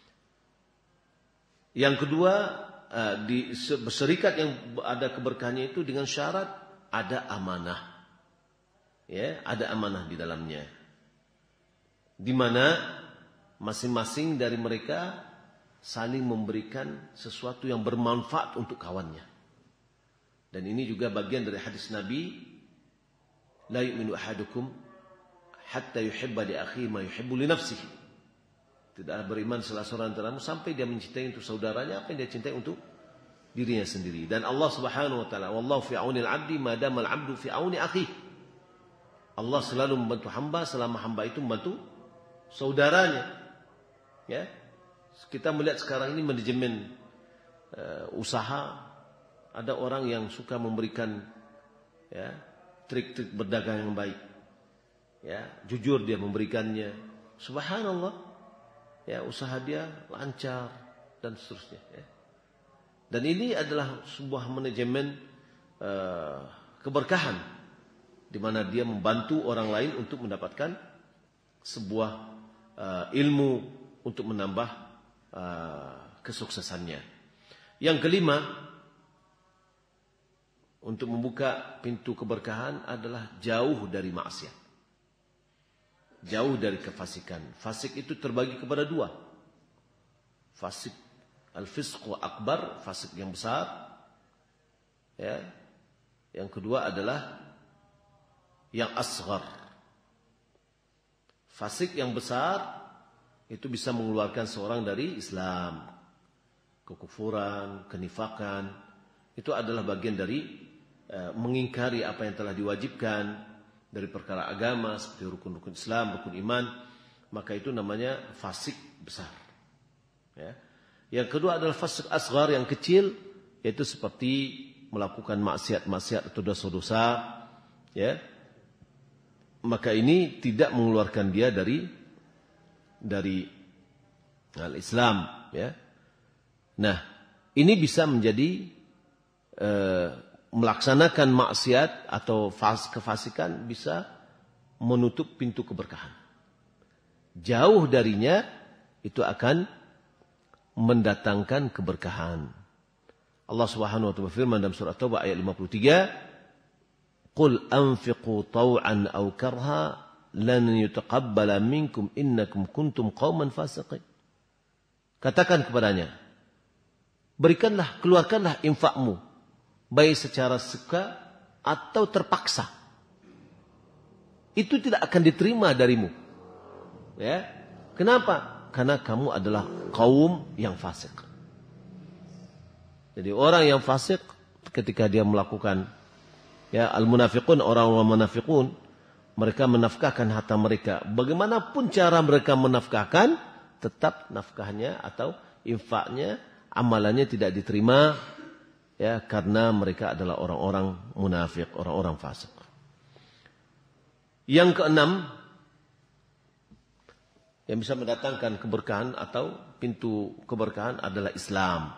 Speaker 2: Yang kedua, di berserikat yang ada keberkahannya itu dengan syarat ada amanah. Ya, ada amanah di dalamnya. Di mana masing-masing dari mereka saling memberikan sesuatu yang bermanfaat untuk kawannya. Dan ini juga bagian dari hadis Nabi, la yu'minu ahadukum hatta yuhibba li akhihi ma yuhibbu li nafsihi. Tidak beriman salah seorang antaramu sampai dia mencintai untuk saudaranya apa yang dia cintai untuk dirinya sendiri. Dan Allah Subhanahu wa taala, wallahu fi auni al-'abdi ma dama al-'abdu fi auni akhihi. Allah selalu membantu hamba selama hamba itu membantu saudaranya. Ya. Kita melihat sekarang ini manajemen uh, usaha, ada orang yang suka memberikan ya, trik-trik berdagang yang baik. Ya, jujur dia memberikannya. Subhanallah. Ya, usaha dia lancar dan seterusnya. Ya. Dan ini adalah sebuah manajemen uh, keberkahan, di mana dia membantu orang lain untuk mendapatkan sebuah uh, ilmu untuk menambah uh, kesuksesannya. Yang kelima, untuk membuka pintu keberkahan adalah jauh dari maksiat. Jauh dari kefasikan. Fasik itu terbagi kepada dua. Fasik al-fisqu akbar, fasik yang besar. Ya. Yang kedua adalah yang asghar. Fasik yang besar itu bisa mengeluarkan seorang dari Islam. Kekufuran, kenifakan, itu adalah bagian dari uh, mengingkari apa yang telah diwajibkan dari perkara agama seperti rukun-rukun Islam, rukun iman, maka itu namanya fasik besar. Ya. Yang kedua adalah fasik asghar yang kecil, yaitu seperti melakukan maksiat-maksiat atau dosa-dosa, ya. Maka ini tidak mengeluarkan dia dari dari al-Islam, ya. Nah, ini bisa menjadi uh, melaksanakan maksiat atau fas kefasikan bisa menutup pintu keberkahan. Jauh darinya itu akan mendatangkan keberkahan. Allah Subhanahu wa taala berfirman dalam surah Taubah ayat lima puluh tiga, "Qul anfiqu taw'an aw karha lan yutaqabbala minkum innakum kuntum qauman fasiqin." Katakan kepadanya, berikanlah, keluarkanlah infakmu, baik secara suka atau terpaksa. Itu tidak akan diterima darimu. Ya. Kenapa? Karena kamu adalah kaum yang fasik. Jadi orang yang fasik ketika dia melakukan ya al-munafiqun, orang-orang munafiqun, mereka menafkahkan harta mereka. Bagaimanapun cara mereka menafkahkan, tetap nafkahnya atau infaknya, amalannya tidak diterima, ya, karena mereka adalah orang-orang munafik, orang-orang fasik. Yang keenam, yang bisa mendatangkan keberkahan atau pintu keberkahan adalah Islam.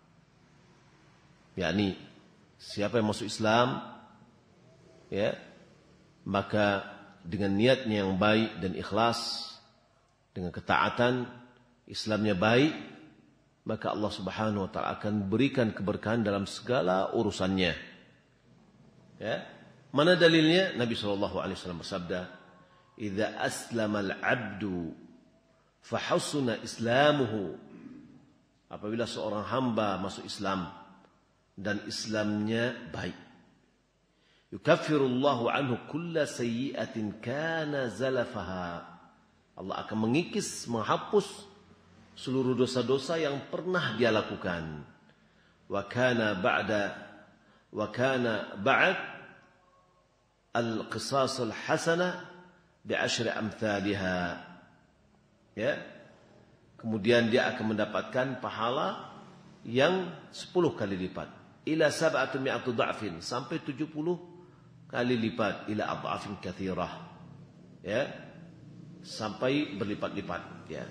Speaker 2: Yakni siapa yang masuk Islam, ya, maka dengan niatnya yang baik dan ikhlas, dengan ketaatan, Islamnya baik, maka Allah Subhanahu wa taala akan berikan keberkahan dalam segala urusannya. Ya. Mana dalilnya? Nabi sallallahu alaihi wasallam bersabda, "Idza aslama al-'abdu fa husuna islamuhu." Apabila seorang hamba masuk Islam dan Islamnya baik, yukaffirullahu anhu kulla sayyi'atin kana zalafaha. Allah akan mengikis, menghapus seluruh dosa-dosa yang pernah dia lakukan. Wa kana ba'da wa kana ba'd al-qisas al-hasana bi'ashri amthaliha. Ya. Kemudian dia akan mendapatkan pahala yang sepuluh kali lipat. Ila sab'atu mi'atu dha'fin, sampai tujuh puluh kali lipat. Ila adha'afin katsirah. Ya. Sampai berlipat-lipat, ya.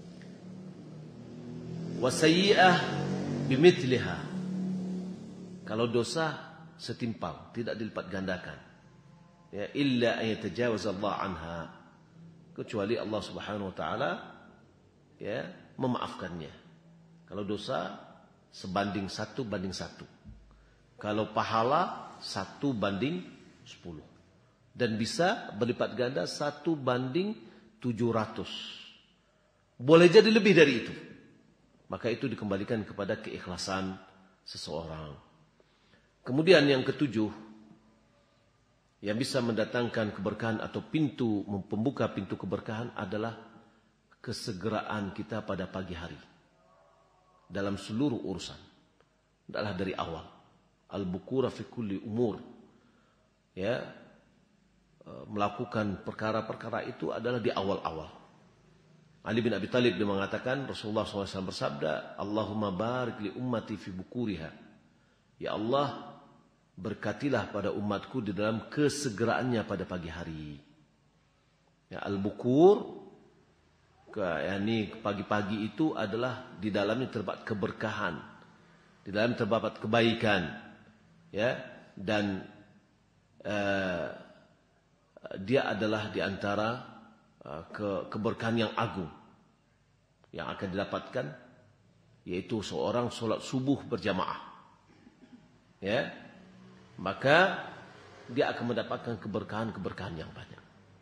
Speaker 2: Wa sayyi'ah bimithliha. Kalau dosa setimpal, tidak dilipat gandakan. Ya, illa an yatajawaz Allah anha, kecuali Allah Subhanahu wa taala, ya, memaafkannya. Kalau dosa sebanding satu banding satu. Kalau pahala satu banding sepuluh. Dan bisa berlipat ganda satu banding tujuh ratus. Boleh jadi lebih dari itu. Maka itu dikembalikan kepada keikhlasan seseorang. Kemudian yang ketujuh, yang bisa mendatangkan keberkahan atau pintu, pembuka pintu keberkahan adalah kesegeraan kita pada pagi hari. Dalam seluruh urusan. Adalah dari awal. Al-bukura fi kulli umur. Ya, melakukan perkara-perkara itu adalah di awal-awal. Ali bin Abi Thalib dia mengatakan, Rasulullah shallallahu alaihi wasallam bersabda, Allahumma barik li ummati fi bukuriha. Ya Allah, berkatilah pada umatku di dalam kesegeraannya pada pagi hari. Ya, al-bukur, ke, yakni pagi-pagi itu adalah di dalamnya terdapat keberkahan, di dalam terdapat kebaikan, ya, dan uh, dia adalah di antara uh, ke, keberkahan yang agung yang akan didapatkan, yaitu seorang sholat subuh berjamaah, ya. Maka dia akan mendapatkan keberkahan-keberkahan yang banyak.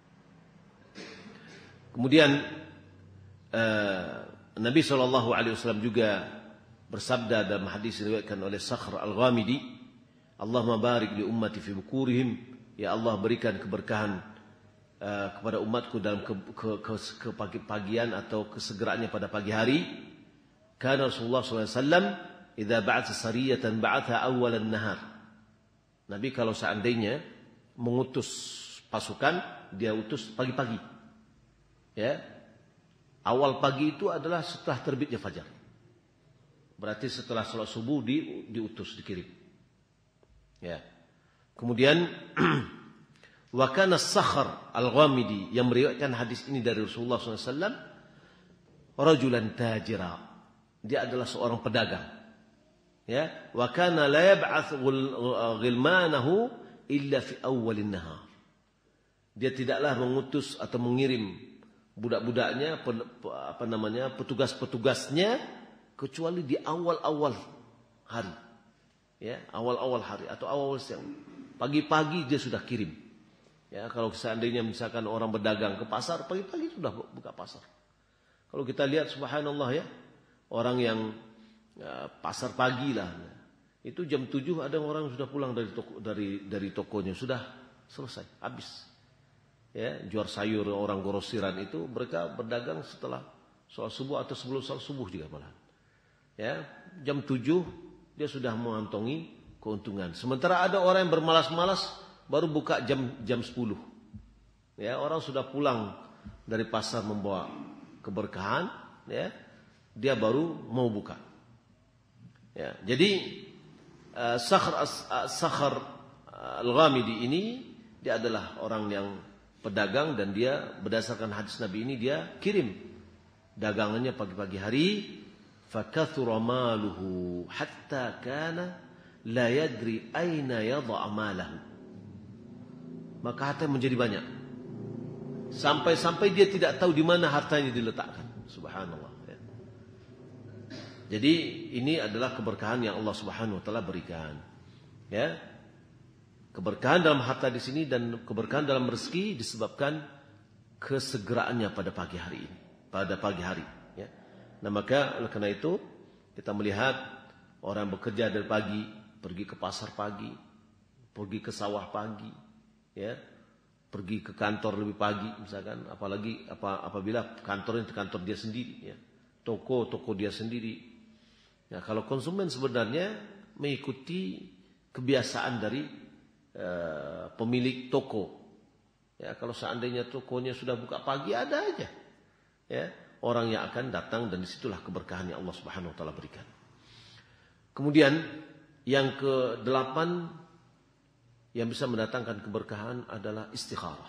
Speaker 2: Kemudian uh, Nabi shallallahu alaihi wasallam juga bersabda dalam hadis diriwayatkan oleh Sakhr Al-Ghamidi, Allahumma barik li ummati fi bukurihim. Ya Allah, berikan keberkahan uh, kepada umatku dalam ke, ke, ke, ke pagi-pagian atau kesegeraannya pada pagi hari. Kana Rasulullah shallallahu alaihi wasallam idza ba'atha sariyatan ba'atha awwal an-nahar. Nabi kalau seandainya mengutus pasukan, dia utus pagi-pagi. Ya. Awal pagi itu adalah setelah terbitnya fajar. Berarti setelah sholat subuh di, diutus, dikirim. Ya. Kemudian wa kana Sakhr Al-Ghamidi yang meriwayatkan hadis ini dari Rasulullah shallallahu alaihi wasallam, rajulan tajira. Dia adalah seorang pedagang. Ya, wa kana la yab'ats ghilmanahu illa fi awwalin nahar. Dia tidaklah mengutus atau mengirim budak-budaknya, apa namanya, petugas-petugasnya, kecuali di awal-awal hari. Ya, awal-awal hari atau awal siang. Pagi-pagi dia sudah kirim. Ya, kalau seandainya misalkan orang berdagang ke pasar, pagi-pagi sudah buka pasar. Kalau kita lihat subhanallah, ya, orang yang ya, pasar pagi lah, itu jam tujuh ada orang sudah pulang dari toko, dari dari tokonya, sudah selesai, habis. Ya, jual sayur orang grosiran itu mereka berdagang setelah sholat subuh atau sebelum sholat subuh juga malah. Ya, jam tujuh dia sudah mengantongi keuntungan. Sementara ada orang yang bermalas-malas baru buka jam jam sepuluh. Ya, orang sudah pulang dari pasar membawa keberkahan, ya, dia baru mau buka. Ya, jadi uh, Sakhr uh, Sakhr uh, Al-Ghamidi ini dia adalah orang yang pedagang, dan dia berdasarkan hadis Nabi ini dia kirim dagangannya pagi-pagi hari. Fakathura maluhu hatta kana la yadri aina yadha' malahu. Maka harta menjadi banyak, sampai-sampai dia tidak tahu di mana hartanya diletakkan. Subhanallah. Ya. Jadi ini adalah keberkahan yang Allah Subhanahu wa taala berikan. Ya. Keberkahan dalam harta di sini dan keberkahan dalam rezeki disebabkan kesegeraannya pada pagi hari ini, pada pagi hari. Ya. Nah, maka oleh karena itu kita melihat orang bekerja dari pagi, pergi ke pasar pagi, pergi ke sawah pagi, ya, pergi ke kantor lebih pagi, misalkan, apalagi apa, apabila kantornya itu kantor dia sendiri, ya, toko toko dia sendiri. Ya, kalau konsumen sebenarnya mengikuti kebiasaan dari uh, pemilik toko. Ya, kalau seandainya tokonya sudah buka pagi, ada aja, ya, orang yang akan datang, dan disitulah keberkahan yang Allah Subhanahu Wa Taala berikan. Kemudian yang kedelapan yang bisa mendatangkan keberkahan adalah istikharah.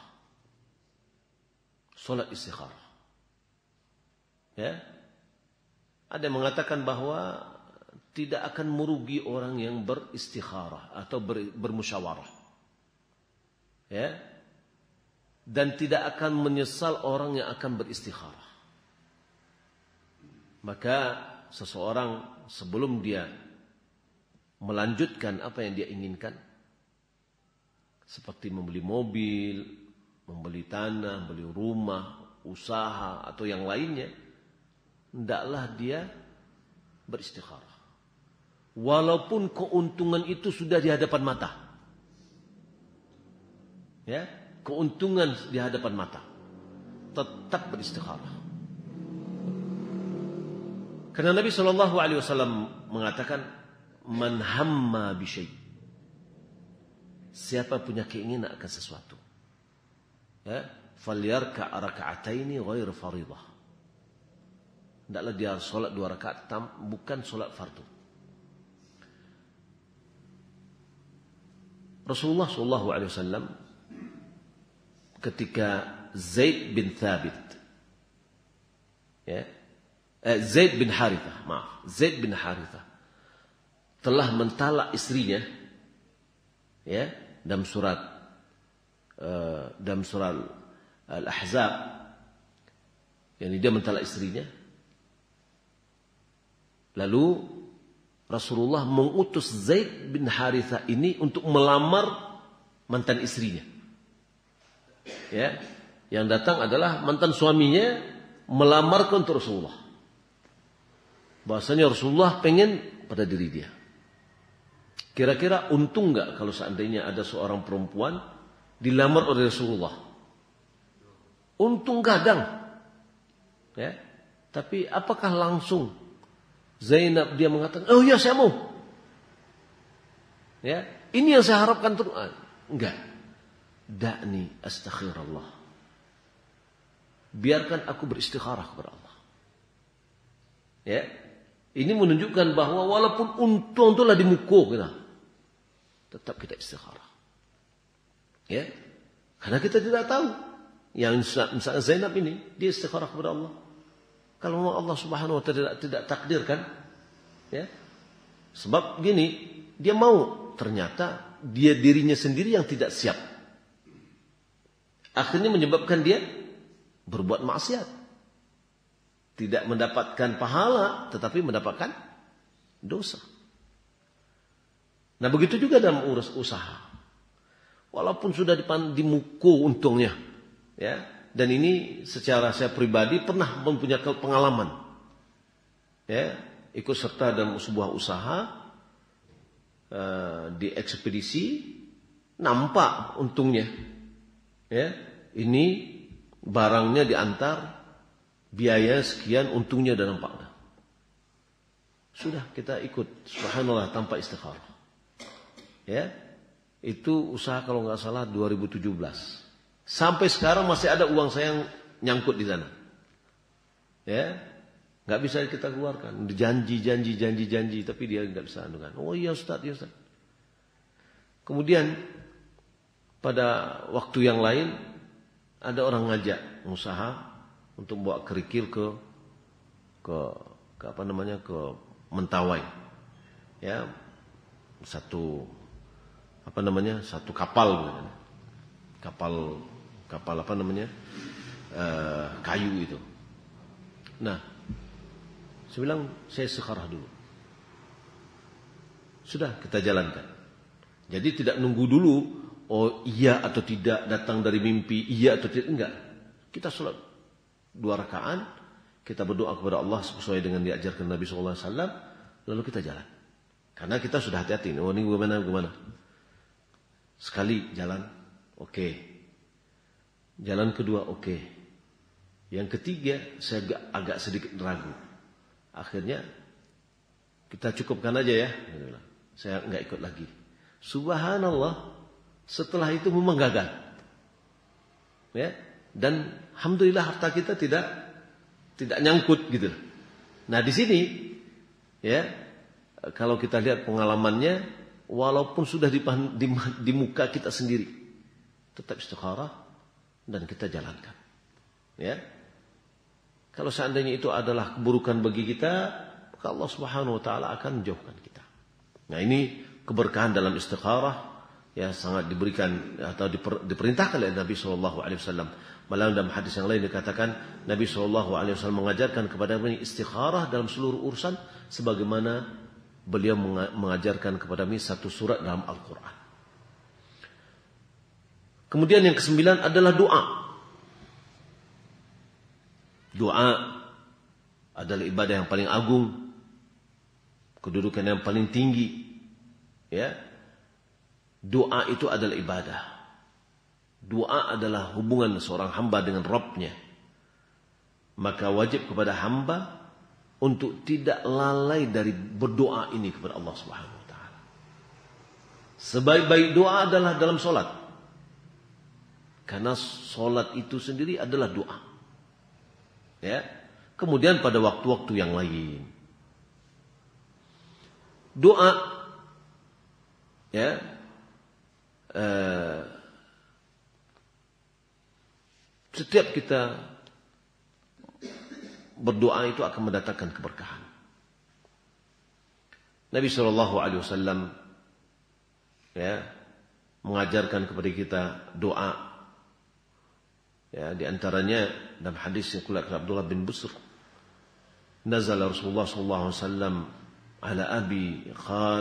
Speaker 2: Salat istikharah. Ya. Ada yang mengatakan bahwa tidak akan merugi orang yang beristikharah atau ber, bermusyawarah. Ya. Dan tidak akan menyesal orang yang akan beristikharah. Maka seseorang sebelum dia melanjutkan apa yang dia inginkan, seperti membeli mobil, membeli tanah, membeli rumah, usaha, atau yang lainnya, hendaklah dia beristikharah. Walaupun keuntungan itu sudah di hadapan mata. Ya, keuntungan di hadapan mata. Tetap beristikharah. Karena Nabi shallallahu alaihi wasallam mengatakan, man hamma bi syai'. Siapa punya keinginan akan sesuatu, ya, falyarka' raka'ataini ghair fardhah. Hendaklah dia salat dua rakaat, bukan salat fardu. Rasulullah sallallahu alaihi wasallam ketika Zaid bin Thabit, ya, eh, Zaid bin Harithah, maaf, Zaid bin Harithah telah mentalak istrinya, ya, dalam surat uh, dalam surat Al-Ahzab, yang dia mentalak istrinya. Lalu Rasulullah mengutus Zaid bin Harithah ini untuk melamar mantan istrinya. Ya, yang datang adalah mantan suaminya melamar ke untuk Rasulullah. Bahasanya Rasulullah pengen pada diri dia. Kira-kira untung enggak kalau seandainya ada seorang perempuan dilamar oleh Rasulullah? Untung gadang. Ya. Tapi apakah langsung Zainab dia mengatakan, "Oh ya, saya mau." Ya, ini yang saya harapkan terus. Enggak. Da'ni astaghfirullah. Biarkan aku beristikharah kepada Allah. Ya. Ini menunjukkan bahwa walaupun untung itulah di muka kita, tetap kita istikharah. Ya. Karena kita tidak tahu. Yang misalnya Zainab ini, dia istikharah kepada Allah. Kalau Allah Subhanahu wa taala tidak, tidak takdirkan, ya. Sebab gini, dia mau, ternyata dia dirinya sendiri yang tidak siap. Akhirnya menyebabkan dia berbuat maksiat. Tidak mendapatkan pahala, tetapi mendapatkan dosa. Nah, begitu juga dalam urus usaha. Walaupun sudah dimuku untungnya, ya. Dan ini secara saya pribadi pernah mempunyai pengalaman, ya, ikut serta dalam sebuah usaha uh, di ekspedisi, nampak untungnya, ya. Ini barangnya diantar, biaya sekian, untungnya dan nampak. Sudah kita ikut, subhanallah, tanpa istikharah. Ya, itu usaha kalau nggak salah dua ribu tujuh belas. Sampai sekarang masih ada uang saya yang nyangkut di sana. Ya, nggak bisa kita keluarkan. Janji, janji, janji, janji, tapi dia nggak bisa anukan. Oh iya Ustaz, iya Ustaz. Kemudian pada waktu yang lain ada orang ngajak usaha untuk bawa kerikil ke ke, ke apa namanya ke Mentawai. Ya, satu apa namanya satu kapal, kapal kapal apa namanya uh, kayu itu. Nah, saya bilang saya sekharah dulu. Sudah kita jalankan. Jadi tidak nunggu dulu, oh iya atau tidak datang dari mimpi, iya atau tidak, enggak. Kita sholat dua rakaat, kita berdoa kepada Allah sesuai dengan diajarkan Nabi shallallahu alaihi wasallam, lalu kita jalan. Karena kita sudah hati-hati, oh ini gimana gimana. Sekali jalan, oke. Okay. Jalan kedua, oke. Okay. Yang ketiga, saya agak, agak sedikit ragu. Akhirnya, kita cukupkan aja ya. Saya enggak ikut lagi. Subhanallah, setelah itu memang gagal. Ya, dan alhamdulillah harta kita tidak tidak nyangkut gitu. Nah di sini, ya, kalau kita lihat pengalamannya, walaupun sudah di, di, di muka kita sendiri, tetap istikharah dan kita jalankan. Ya, kalau seandainya itu adalah keburukan bagi kita, maka Allah Subhanahu Wa Taala akan menjauhkan kita. Nah ini keberkahan dalam istikharah, ya sangat diberikan atau diper, diperintahkan oleh Nabi Shallallahu Alaihi Wasallam. Malah dalam hadis yang lain dikatakan Nabi Shallallahu Alaihi Wasallam mengajarkan kepada kami istikharah dalam seluruh urusan, sebagaimana beliau mengajarkan kepada kami satu surat dalam Al-Quran. Kemudian yang kesembilan adalah doa. Doa adalah ibadah yang paling agung, kedudukan yang paling tinggi. Ya, doa itu adalah ibadah. Doa adalah hubungan seorang hamba dengan Rabb-nya. Maka wajib kepada hamba untuk tidak lalai dari berdoa ini kepada Allah Subhanahu Wa Taala. Sebaik-baik doa adalah dalam solat. Karena solat itu sendiri adalah doa. Ya. Kemudian pada waktu-waktu yang lain, doa, ya, eh, setiap kita berdoa itu akan mendatangkan keberkahan. Nabi Shallallahu Alaihi Wasallam, ya, mengajarkan kepada kita doa. Ya, di antaranya dalam hadis yang diriwayatkan Abdullah bin Busr, nazala Rasulullah sallallahu alaihi wasallam ala abi qal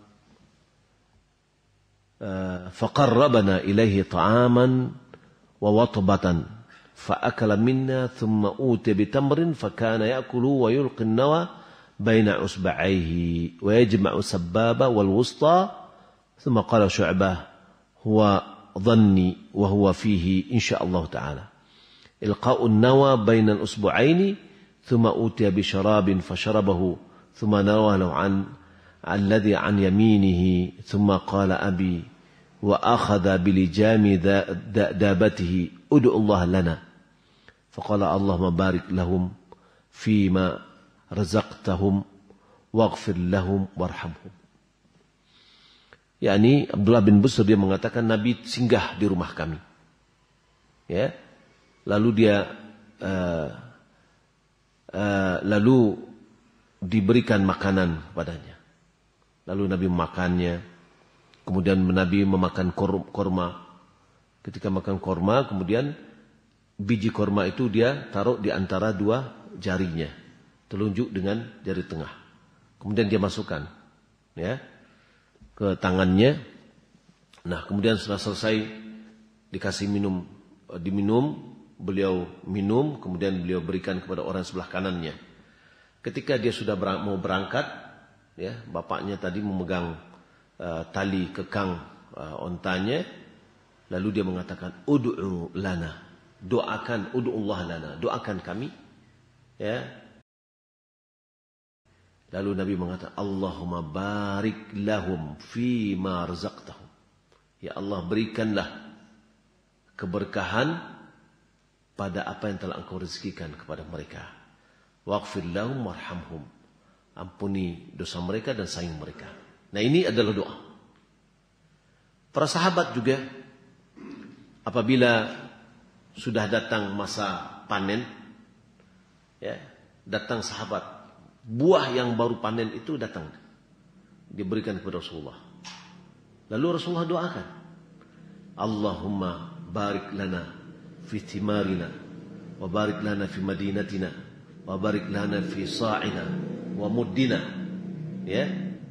Speaker 2: faqarrabana ilaihi ta'aman wa watbatan فأكل منا ثم أوتي بتمر فكان يأكل ويلقي النوى بين أصبعيه ويجمع السبابة والوسطى ثم قال شعبة هو ظني وهو فيه إن شاء الله تعالى إلقاء النوى بين الأصبعين ثم أوتي بشراب فشربه ثم نوى له عن الذي عن يمينه ثم قال أبي وأخذ بلجام دابته ادعوا الله لنا فقال اللهم بارك لهم فيما رزقتهم واغفر لهم وارحمهم. yakni Abdullah bin Busr dia mengatakan Nabi singgah di rumah kami. Ya. Lalu dia uh, uh, lalu diberikan makanan kepadanya. Lalu Nabi memakannya. Kemudian Nabi memakan korma. Ketika makan korma, kemudian biji korma itu dia taruh di antara dua jarinya, telunjuk dengan jari tengah. Kemudian dia masukkan, ya, ke tangannya. Nah, kemudian setelah selesai dikasih minum, diminum, beliau minum, kemudian beliau berikan kepada orang sebelah kanannya. Ketika dia sudah berang, mau berangkat, ya, bapaknya tadi memegang uh, tali kekang uh, ontanya, lalu dia mengatakan, "Ud'u lana." Doakan, ud'ullah lana, doakan kami. Ya. Lalu Nabi mengatakan, "Allahumma barik lahum fi ma razaqtahum." Ya Allah, berikanlah keberkahan pada apa yang telah engkau rezekikan kepada mereka. Waghfir lahum warhamhum. Ampuni dosa mereka dan sayang mereka. Nah, ini adalah doa. Para sahabat juga apabila sudah datang masa panen, ya, datang sahabat, buah yang baru panen itu datang, diberikan kepada Rasulullah. Lalu Rasulullah doakan, Allahumma barik lana fi thimarina, wa barik lana fi madinatina, wa barik lana fi sa'ina, wa muddina. Ya,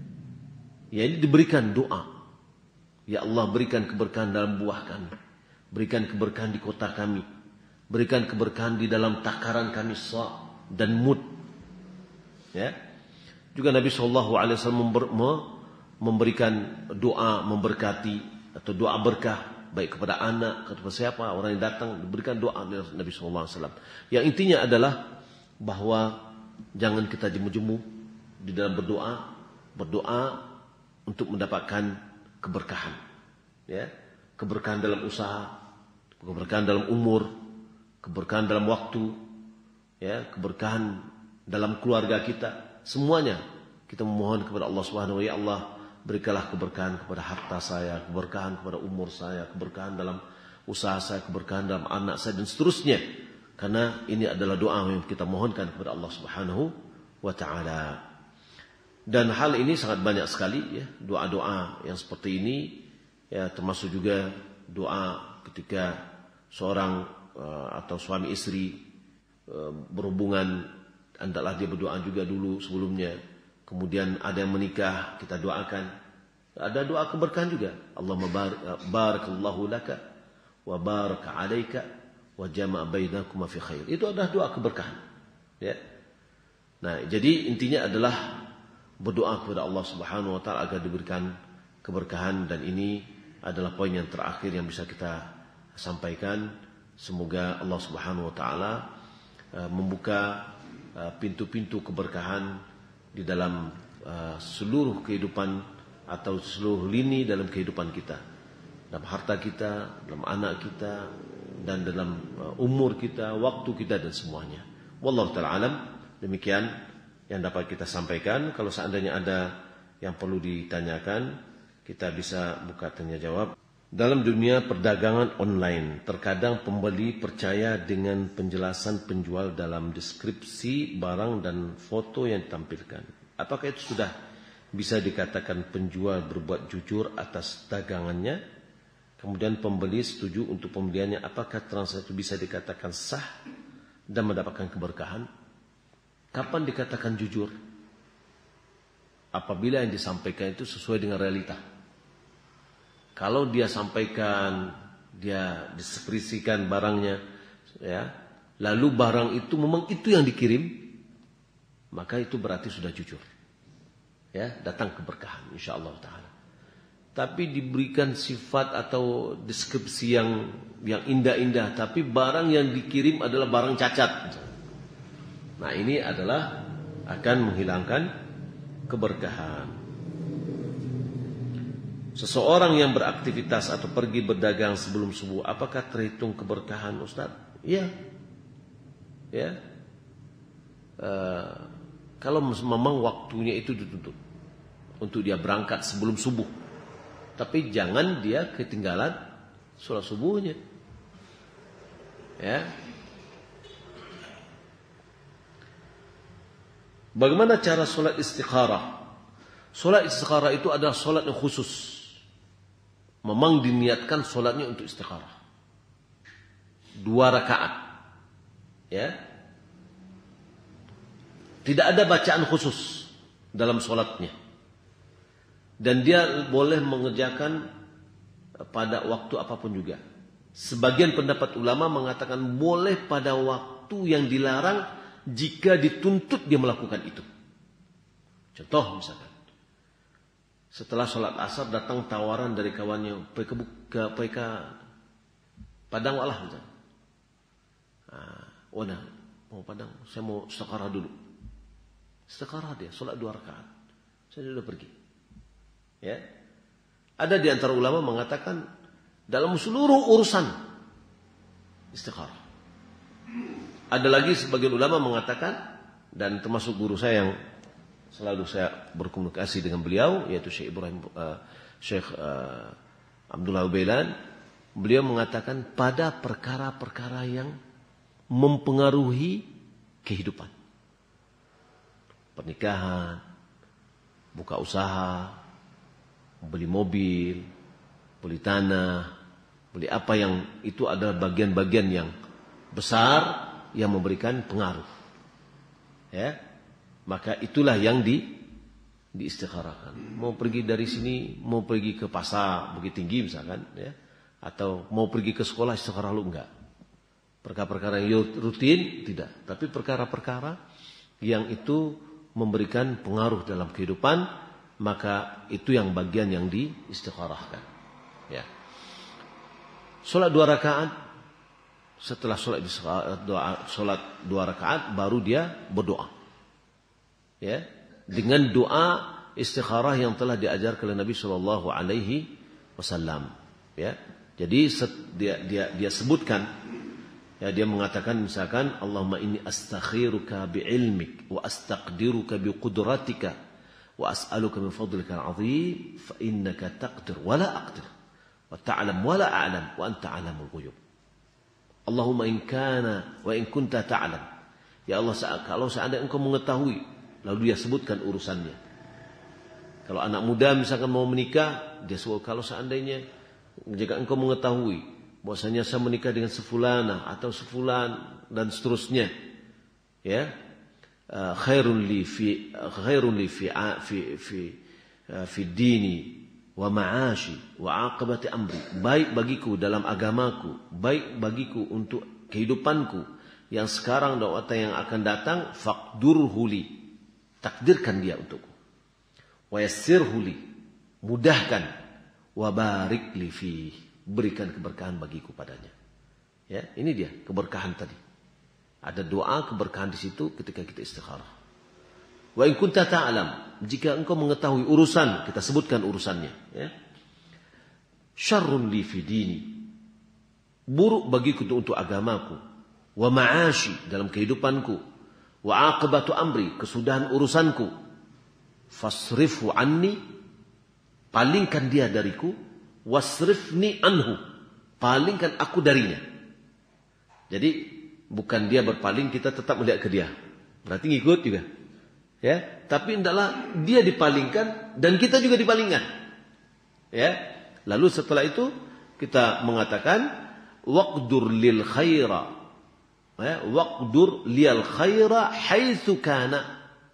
Speaker 2: ya ini diberikan doa. Ya Allah, berikan keberkahan dalam buah kami, berikan keberkahan di kota kami, berikan keberkahan di dalam takaran kami sa' dan mud. Ya, juga Nabi Shallallahu Alaihi Wasallam memberikan doa memberkati atau doa berkah baik kepada anak, kepada siapa orang yang datang, diberikan doa oleh Nabi Shallallahu Alaihi Wasallam. Yang intinya adalah bahwa jangan kita jemu-jemu di dalam berdoa, berdoa untuk mendapatkan keberkahan, ya, keberkahan dalam usaha, keberkahan dalam umur, keberkahan dalam waktu, ya, keberkahan dalam keluarga kita, semuanya kita memohon kepada Allah Subhanahu wa taala, ya Allah, berikanlah keberkahan kepada harta saya, keberkahan kepada umur saya, keberkahan dalam usaha saya, keberkahan dalam anak saya dan seterusnya. Karena ini adalah doa yang kita mohonkan kepada Allah Subhanahu wa taala. Dan hal ini sangat banyak sekali, ya, doa-doa yang seperti ini, ya, termasuk juga doa ketika seorang uh, atau suami istri uh, berhubungan, hendaklah dia berdoa juga dulu sebelumnya. Kemudian ada yang menikah, kita doakan. Ada doa keberkahan juga. Allahumma barik, barakallahu laka wa baraka alaika wa jama'a bainakuma fi khair. Itu adalah doa keberkahan, ya. Nah, jadi intinya adalah berdoa kepada Allah Subhanahu wa taala agar diberikan keberkahan, dan ini adalah poin yang terakhir yang bisa kita sampaikan. Semoga Allah Subhanahu wa taala uh, membuka uh, pintu-pintu keberkahan di dalam uh, seluruh kehidupan atau seluruh lini dalam kehidupan kita. Dalam harta kita, dalam anak kita, dan dalam uh, umur kita, waktu kita dan semuanya. Wallahu taala alam. Demikian yang dapat kita sampaikan. Kalau seandainya ada yang perlu ditanyakan, kita bisa buka tanya jawab. Dalam dunia perdagangan online, terkadang pembeli percaya dengan penjelasan penjual dalam deskripsi barang dan foto yang ditampilkan. Apakah itu sudah bisa dikatakan penjual berbuat jujur atas dagangannya? Kemudian pembeli setuju untuk pembeliannya. Apakah transaksi itu bisa dikatakan sah dan mendapatkan keberkahan? Kapan dikatakan jujur? Apabila yang disampaikan itu sesuai dengan realita. Kalau dia sampaikan, dia deskripsikan barangnya, ya, lalu barang itu memang itu yang dikirim, maka itu berarti sudah jujur. Ya, datang keberkahan insyaallah taala. Tapi diberikan sifat atau deskripsi yang yang indah-indah, tapi barang yang dikirim adalah barang cacat. Nah, ini adalah akan menghilangkan keberkahan. Seseorang yang beraktivitas atau pergi berdagang sebelum subuh, apakah terhitung keberkahan, Ustaz? Iya. Ya. Uh, kalau memang waktunya itu ditutup untuk dia berangkat sebelum subuh. Tapi jangan dia ketinggalan sholat subuhnya. Ya. Bagaimana cara solat istikharah? Solat istikharah itu adalah solat yang khusus. Memang diniatkan solatnya untuk istikharah. Dua rakaat. Ya. Tidak ada bacaan khusus dalam solatnya. Dan dia boleh mengerjakan pada waktu apapun juga. Sebagian pendapat ulama mengatakan boleh pada waktu yang dilarang jika dituntut dia melakukan itu. Contoh misalkan, setelah sholat asar datang tawaran dari kawannya, pergi ke, ke, pergi ke Padang walah misalkan. Nah, oh nah, mau Padang, saya mau istikharah dulu. Istikharah dia, sholat dua rakaat. Saya sudah pergi. Ya, ada di antara ulama mengatakan dalam seluruh urusan istikharah. Ada lagi sebagian ulama mengatakan, dan termasuk guru saya yang selalu saya berkomunikasi dengan beliau, yaitu Syekh Ibrahim uh, Syekh uh, Abdullah Ubailan, beliau mengatakan pada perkara-perkara yang mempengaruhi kehidupan. Pernikahan, buka usaha, beli mobil, beli tanah, beli apa yang itu adalah bagian-bagian yang besar yang memberikan pengaruh. Ya. Maka itulah yang di diistikharahkan. Mau pergi dari sini, mau pergi ke pasar Bukit Tinggi misalkan, ya, atau mau pergi ke sekolah, istikharah lu enggak. Perkara-perkara yang rutin tidak, tapi perkara-perkara yang itu memberikan pengaruh dalam kehidupan, maka itu yang bagian yang diistikharahkan. Ya. Salat dua rakaat, setelah salat doa, salat dua rakaat baru dia berdoa. Ya, dengan doa istikharah yang telah diajarkan oleh Nabi Shallallahu Alaihi Wasallam. Ya, jadi dia dia dia sebutkan, ya, dia mengatakan misalkan Allahumma inni astakhiruka bi'ilmik wa astaqdiruka biqudratika wa as'aluka min fadlika al-'azim fa innaka taqdir wa la aqdir wa ta'lam wa la a'lam wa anta 'alamul ghuyub. Allahumma in kana wa in kunta ta'lam. Ya Allah, kalau seandainya engkau mengetahui, lalu dia sebutkan urusannya. Kalau anak muda misalkan mau menikah, dia sebut kalau seandainya jika engkau mengetahui bahwasanya saya menikah dengan sefulana atau sefulan dan seterusnya, ya, khairun li fi khairun li fi fi fi fi dini wa ma'ashi wa aqibati amri, baik bagiku dalam agamaku, baik bagiku untuk kehidupanku yang sekarang dan waktu yang akan datang, faqdurhu li, takdirkan dia untukku, wa yassirhu li, mudahkan, wa barik li fi, berikan keberkahan bagiku padanya. Ya, ini dia keberkahan tadi. Ada doa keberkahan di situ ketika kita istikharah. Wa in kunta ta'lam, jika engkau mengetahui urusan, kita sebutkan urusannya, ya. Syarrun li fi dini, buruk bagiku untuk agamaku, wa ma'ashi, dalam kehidupanku, wa aqibatu amri, kesudahan urusanku, fasrifhu anni, palingkan dia dariku, wasrifni anhu, palingkan aku darinya. Jadi bukan dia berpaling, kita tetap melihat ke dia, berarti ngikut juga, ya. Tapi hendaklah dia dipalingkan dan kita juga dipalingkan, ya. Lalu setelah itu kita mengatakan waqdur lil khaira, ya, waqdur lil khaira haitsu kana,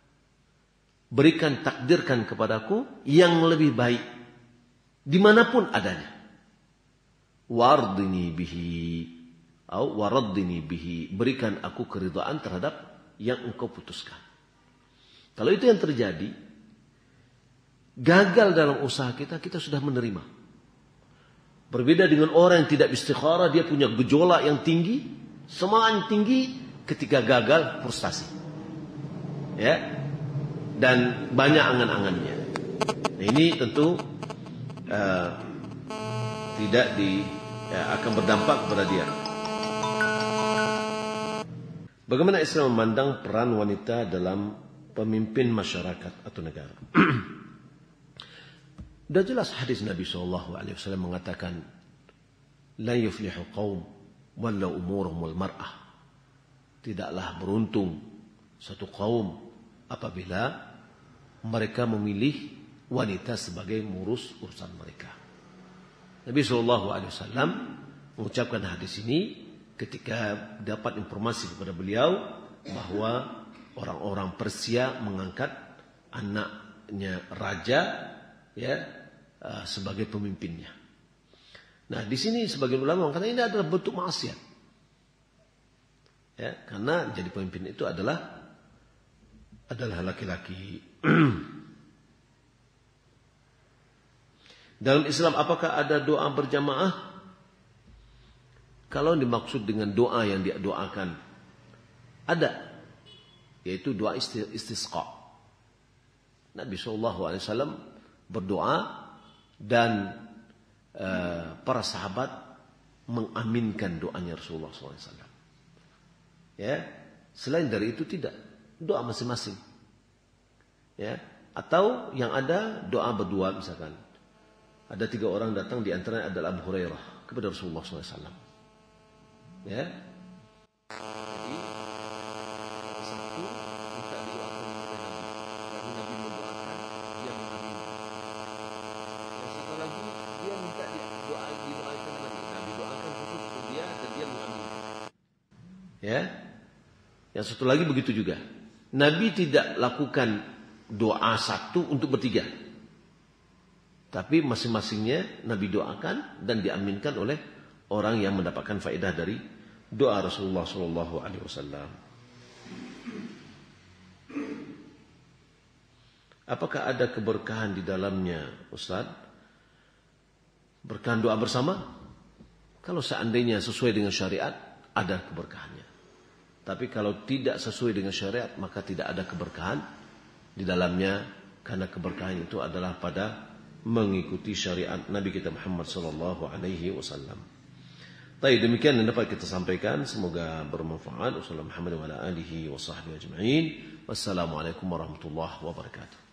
Speaker 2: berikan, takdirkan kepadaku yang lebih baik dimanapun adanya. Wardini bihi, atau waraddini bihi, berikan aku keridhaan terhadap yang engkau putuskan. Kalau itu yang terjadi, gagal dalam usaha kita, kita sudah menerima. Berbeda dengan orang yang tidak istikharah, dia punya gejolak yang tinggi, semangat tinggi, ketika gagal frustasi, ya, dan banyak angan-angannya. Nah, ini tentu uh, tidak di ya, akan berdampak kepada dia. Bagaimana Islam memandang peran wanita dalam pemimpin masyarakat atau negara? Sudah jelas hadis Nabi shallallahu alaihi wasallam mengatakan, la yuflihu qaum wallau umurhumul mar'ah. Tidaklah beruntung satu kaum apabila mereka memilih wanita sebagai mengurus urusan mereka. Nabi shallallahu alaihi wasallam mengucapkan hadis ini ketika dapat informasi kepada beliau bahwa orang-orang Persia mengangkat anaknya raja, ya, uh, sebagai pemimpinnya. Nah, di sini sebagian ulama mengatakan ini adalah bentuk maksiat, ya, karena jadi pemimpin itu adalah adalah laki-laki. Dalam Islam apakah ada doa berjamaah? Kalau dimaksud dengan doa yang dia doakan, ada, yaitu doa istisqa. Nabi shallallahu alaihi wasallam berdoa dan uh, para sahabat mengaminkan doanya Rasulullah shallallahu alaihi wasallam. Ya, selain dari itu tidak, doa masing-masing. Ya, atau yang ada doa berdua misalkan. Ada tiga orang datang, di antaranya adalah Abu Hurairah kepada Rasulullah shallallahu alaihi wasallam. Ya, jadi satu minta didoakan oleh Nabi, lalu Nabi mendoakan, dia mengaminkan. Yang satu lagi dia minta doa didoakan Nabi, Nabi doakan khusus untuk dia dan dia mengaminkan. Ya, yang satu lagi begitu juga. Nabi tidak lakukan doa satu untuk bertiga, tapi masing-masingnya Nabi doakan dan diaminkan oleh orang yang mendapatkan faedah dari doa Rasulullah Shallallahu Alaihi Wasallam. Apakah ada keberkahan di dalamnya, Ustaz? Berkahan doa bersama? Kalau seandainya sesuai dengan syariat, ada keberkahannya. Tapi kalau tidak sesuai dengan syariat, maka tidak ada keberkahan di dalamnya, karena keberkahan itu adalah pada mengikuti syariat Nabi kita Muhammad sallallahu alaihi wasallam. Baik, demikian yang dapat kita sampaikan, semoga bermanfaat. Wassalamualaikum warahmatullahi wabarakatuh.